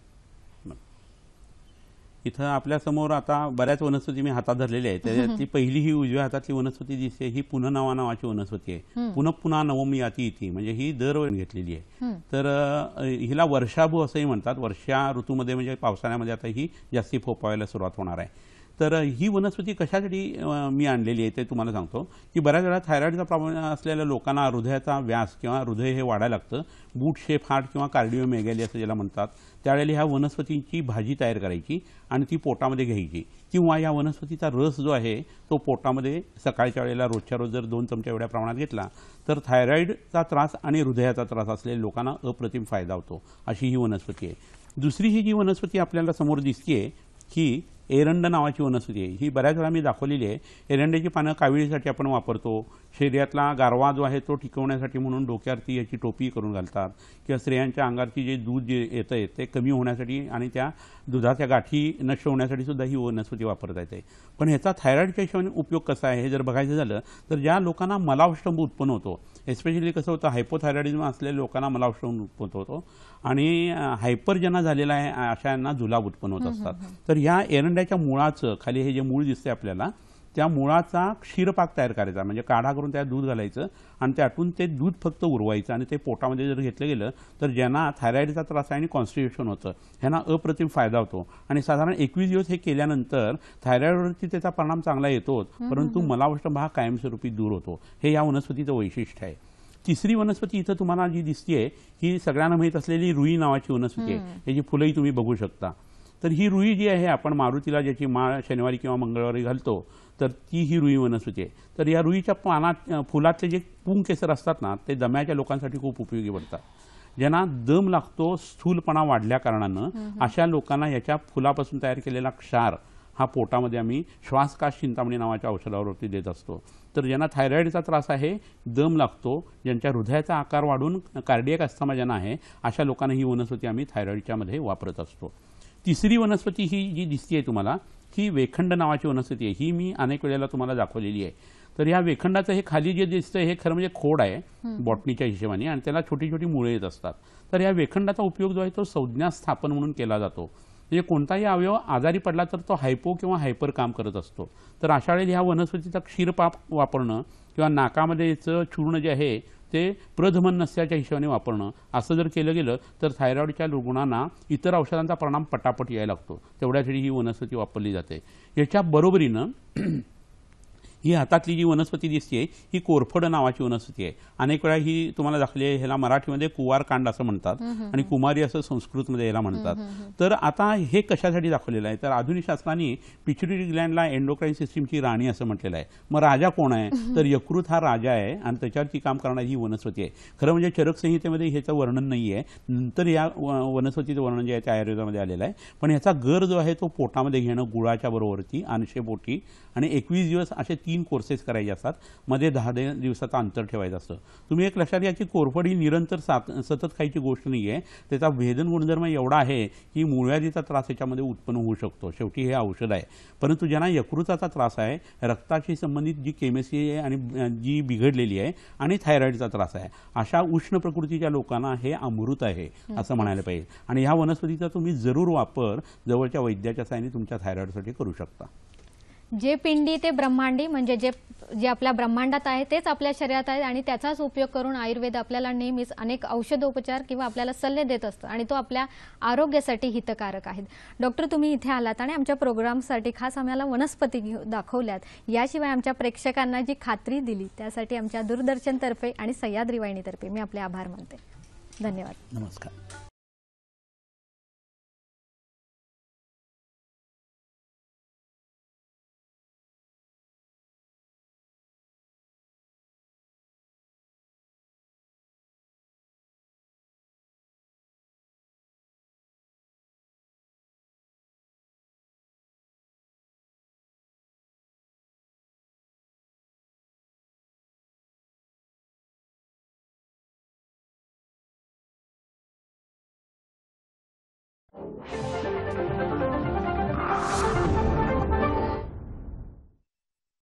इथं आपल्या समोर आता बऱ्याच वनस्पती मी हातात धरलेल्या आहेत. त्याच्यातली पहिली ही उजव्या हातातली वनस्पती दिसते, ही पुनर्नवा नावाची वनस्पती आहे. पुन्हा नवमी याती इति, म्हणजे ही दरवर्षी घेतलेली आहे. तर हिला वर्षाभू असंही म्हणतात. वर्षा ऋतूमध्ये म्हणजे पावसाळ्यामध्ये आता ही जास्ती फोपावायला सुरुवात होणार आहे. तर ही वनस्पती कशासाठी मी आणलेली आहे ते तुम्हाला सांगतो की बऱ्याच वेळा थायरॉइडचा प्रॉब्लेम असलेल्या लोकांना हृदयाचा व्यास किंवा हृदय हे वाढायला लागतं. बूट शेप हार्ट किंवा कार्डिओमेगॅली असं ज्याला म्हणतात. त्यावेळेला ह्या वनस्पतींची भाजी तयार करायची आणि ती पोटामध्ये घ्यायची, किंवा या वनस्पतीचा रस जो आहे तो पोटामध्ये सकाळच्या वेळेला रोजच्या रोज जर 2 चमचे एवढ्या प्रमाणात घेतला तर थायरॉइडचा त्रास आणि हृदयाचा त्रास असलेल्या लोकांना अप्रतिम फायदा होतो. अशी ही वनस्पती आहे. दुसरी ही जी वनस्पती आपल्याला समोर दिसतीये ही एरंड नावाची वनस्पती आहे. ही बऱ्याच वेळा मी दाखवलेली आहे. एरंड्याची पानं काविळीसाठी आपण वापरतो. शरीरातला गारवा जो आहे तो टिकवण्यासाठी म्हणून डोक्यावरती याची टोपी करून घालतात, किंवा स्त्रियांच्या अंगावरती जे दूध जे येतं आहे ते कमी होण्यासाठी आणि त्या दुधाच्या गाठी नष्ट होण्यासाठी सुद्धा ही वनस्पती वापरता येते. पण ह्याचा थायरॉइडच्या हिशोबाने उपयोग कसा आहे हे जर बघायचं झालं तर ज्या लोकांना मलावष्टंभ उत्पन्न होतो, एस्पेशली कसं होतं हायपोथायरॉइडिझम असलेल्या लोकांना मलावष्टंभ उत्पन्न होतो आणि हायपर ज्यांना झालेला आहे अशा यांना जुलाब उत्पन्न होत असतात. तर या एरंड्याच्या मुळाचं खाली हे जे मूळ दिसते आपल्याला, त्या मुळाचा क्षीरपाक तयार करायचा, म्हणजे काढा करून त्यात दूध घालायचं आणि त्यातून ते दूध फक्त उरवायचं आणि ते पोटामध्ये जर घेतलं गेलं तर ज्यांना थायरॉइडचा त्रास आहे आणि कॉन्स्टिट्यूशन होतं ह्यांना अप्रतिम फायदा होतो. आणि साधारण 21 दिवस हे केल्यानंतर थायरॉइडवरती त्याचा परिणाम चांगला येतो, परंतु मलावष्टंभ हा कायमस्वरूपी दूर होतो. हे या वनस्पतीचं वैशिष्ट्य आहे. तिसरी वनस्पती इथं तुम्हाला जी दिसतीये ही सगळ्यांना माहीत असलेली रुई नावाची वनस्पती आहे. याची फुलंही तुम्ही बघू शकता. तर ही रुई जी आहे आपण मारुतीला ज्याची माळ शनिवारी किंवा मंगळवारी घालतो तर ती ही रुई वनस्पती आहे. तर या रुईच्या पानात फुलातले जे पुंकेसर असतात ना ते दम्याच्या लोकांसाठी खूप उपयोगी पडतात. ज्यांना दम लागतो स्थूलपणा वाढल्या कारणानं अशा लोकांना याच्या फुलापासून तयार केलेला क्षार हा पोटामध्ये आम्ही श्वासकाश चिंतामणी नावाच्या औषधावरती देत असतो. तर ज्यांना थायरॉइडचा त्रास आहे, दम लागतो, ज्यांच्या हृदयाचा आकार वाढून कार्डियक अस्थमा ज्यांना आहे अशा लोकांना ही वनस्पती आम्ही थायरॉइडच्या मध्ये वापरत असतो. तिसरी वनस्पती ही जी दिसतीये तुम्हाला ही वेखंड नावाची वनस्पती आहे. ही मी अनेक वेळेला तुम्हाला दाखवलेली आहे. तर या वेखंडाचं हे खाली जे दिसतंय हे खरं म्हणजे खोड आहे बॉटनीच्या हिशोबाने आणि त्याला छोटी छोटी मुळे येत असतात. तर या वेखंडाचा उपयोग जो आहे तो संज्ञा स्थापन म्हणून केला जातो. म्हणजे कोणताही अवयव आजारी पडला तर तो हायपो किंवा हायपर काम करत असतो. तर अशा वेळेला ह्या वनस्पतीचा क्षीरपाक वापरणं किंवा नाकामध्ये याचं चूर्ण जे आहे ते प्रधमन नसल्याच्या हिशोबाने वापरणं असं जर केलं गेलं तर थायरॉइडच्या रुग्णांना इतर औषधांचा परिणाम पटापट यायला लागतो. तेवढ्यासाठी ही वनस्पती वापरली जाते. याच्या बरोबरीनं ही हातातली जी वनस्पती दिसते ही कोरफड नावाची वनस्पती आहे. अनेक वेळा ही तुम्हाला दाखवली आहे. ह्याला मराठीमध्ये कुवारकांड असं म्हणतात आणि कुमारी असं संस्कृतमध्ये याला म्हणतात. तर आता हे कशासाठी दाखवलेलं आहे तर आधुनिक शास्त्रांनी पिट्युटरी ग्लँडला एंडोक्राईन सिस्टीमची राणी असं म्हटलेलं आहे. मग राजा कोण आहे तर यकृत हा राजा आहे आणि त्याच्यावरती काम करणारी ही वनस्पती आहे. खरं म्हणजे चरक संहितेमध्ये ह्याचं वर्णन नाही आहे. नंतर या वनस्पतीचं वर्णन जे आहे ते आयुर्वेदामध्ये आलेलं आहे. पण ह्याचा गर जो आहे तो पोटामध्ये घेणं गुळाच्या बरोबरती आणशेपोटी आणि 21 दिवस असे 3 कोर्सेस करायचे असतात. मध्ये 10 दिवसाचं अंतर ठेवायचं असतं. तुम्ही एक लक्षात घ्या की कोरफड ही निरंतर सतत खायची गोष्ट नाही आहे. त्याचा भेदन गुणधर्म एवढा आहे की मूळव्याधीचा त्रास याच्यामध्ये उत्पन्न होऊ शकतो. शेवटी हे औषध आहे. परंतु ज्यांना यकृताचा त्रास आहे, रक्ताशी संबंधित जी केमिस्ट्री आहे आणि जी बिघडलेली आहे आणि थायरॉइडचा त्रास आहे अशा उष्ण प्रकृतीच्या लोकांना हे अमृत आहे असं म्हणायला पाहिजे. आणि ह्या वनस्पतीचा तुम्ही जरूर वापर जवळच्या वैद्याच्या साहाय्याने तुमच्या थायरॉइडसाठी करू शकता. जे पिंडी ते ब्रह्मांडी म्हणजे जे आपल्या ब्रह्मांडात आहे तेच आपल्या शरीरात आहे आणि त्याचाच उपयोग करून आयुर्वेद आपल्याला नेहमीच अनेक औषधोपचार किंवा आपल्याला सल्ले देत असतो आणि तो आपल्या आरोग्यासाठी हितकारक आहे. डॉक्टर, तुम्ही इथे आलात आणि आमच्या प्रोग्रामसाठी खास आम्हाला वनस्पती दाखवल्यात, याशिवाय आमच्या प्रेक्षकांना जी खात्री दिली त्यासाठी आमच्या दूरदर्शनतर्फे आणि सह्याद्री वाहिनीतर्फे मी आपले आभार मानते. धन्यवाद. नमस्कार.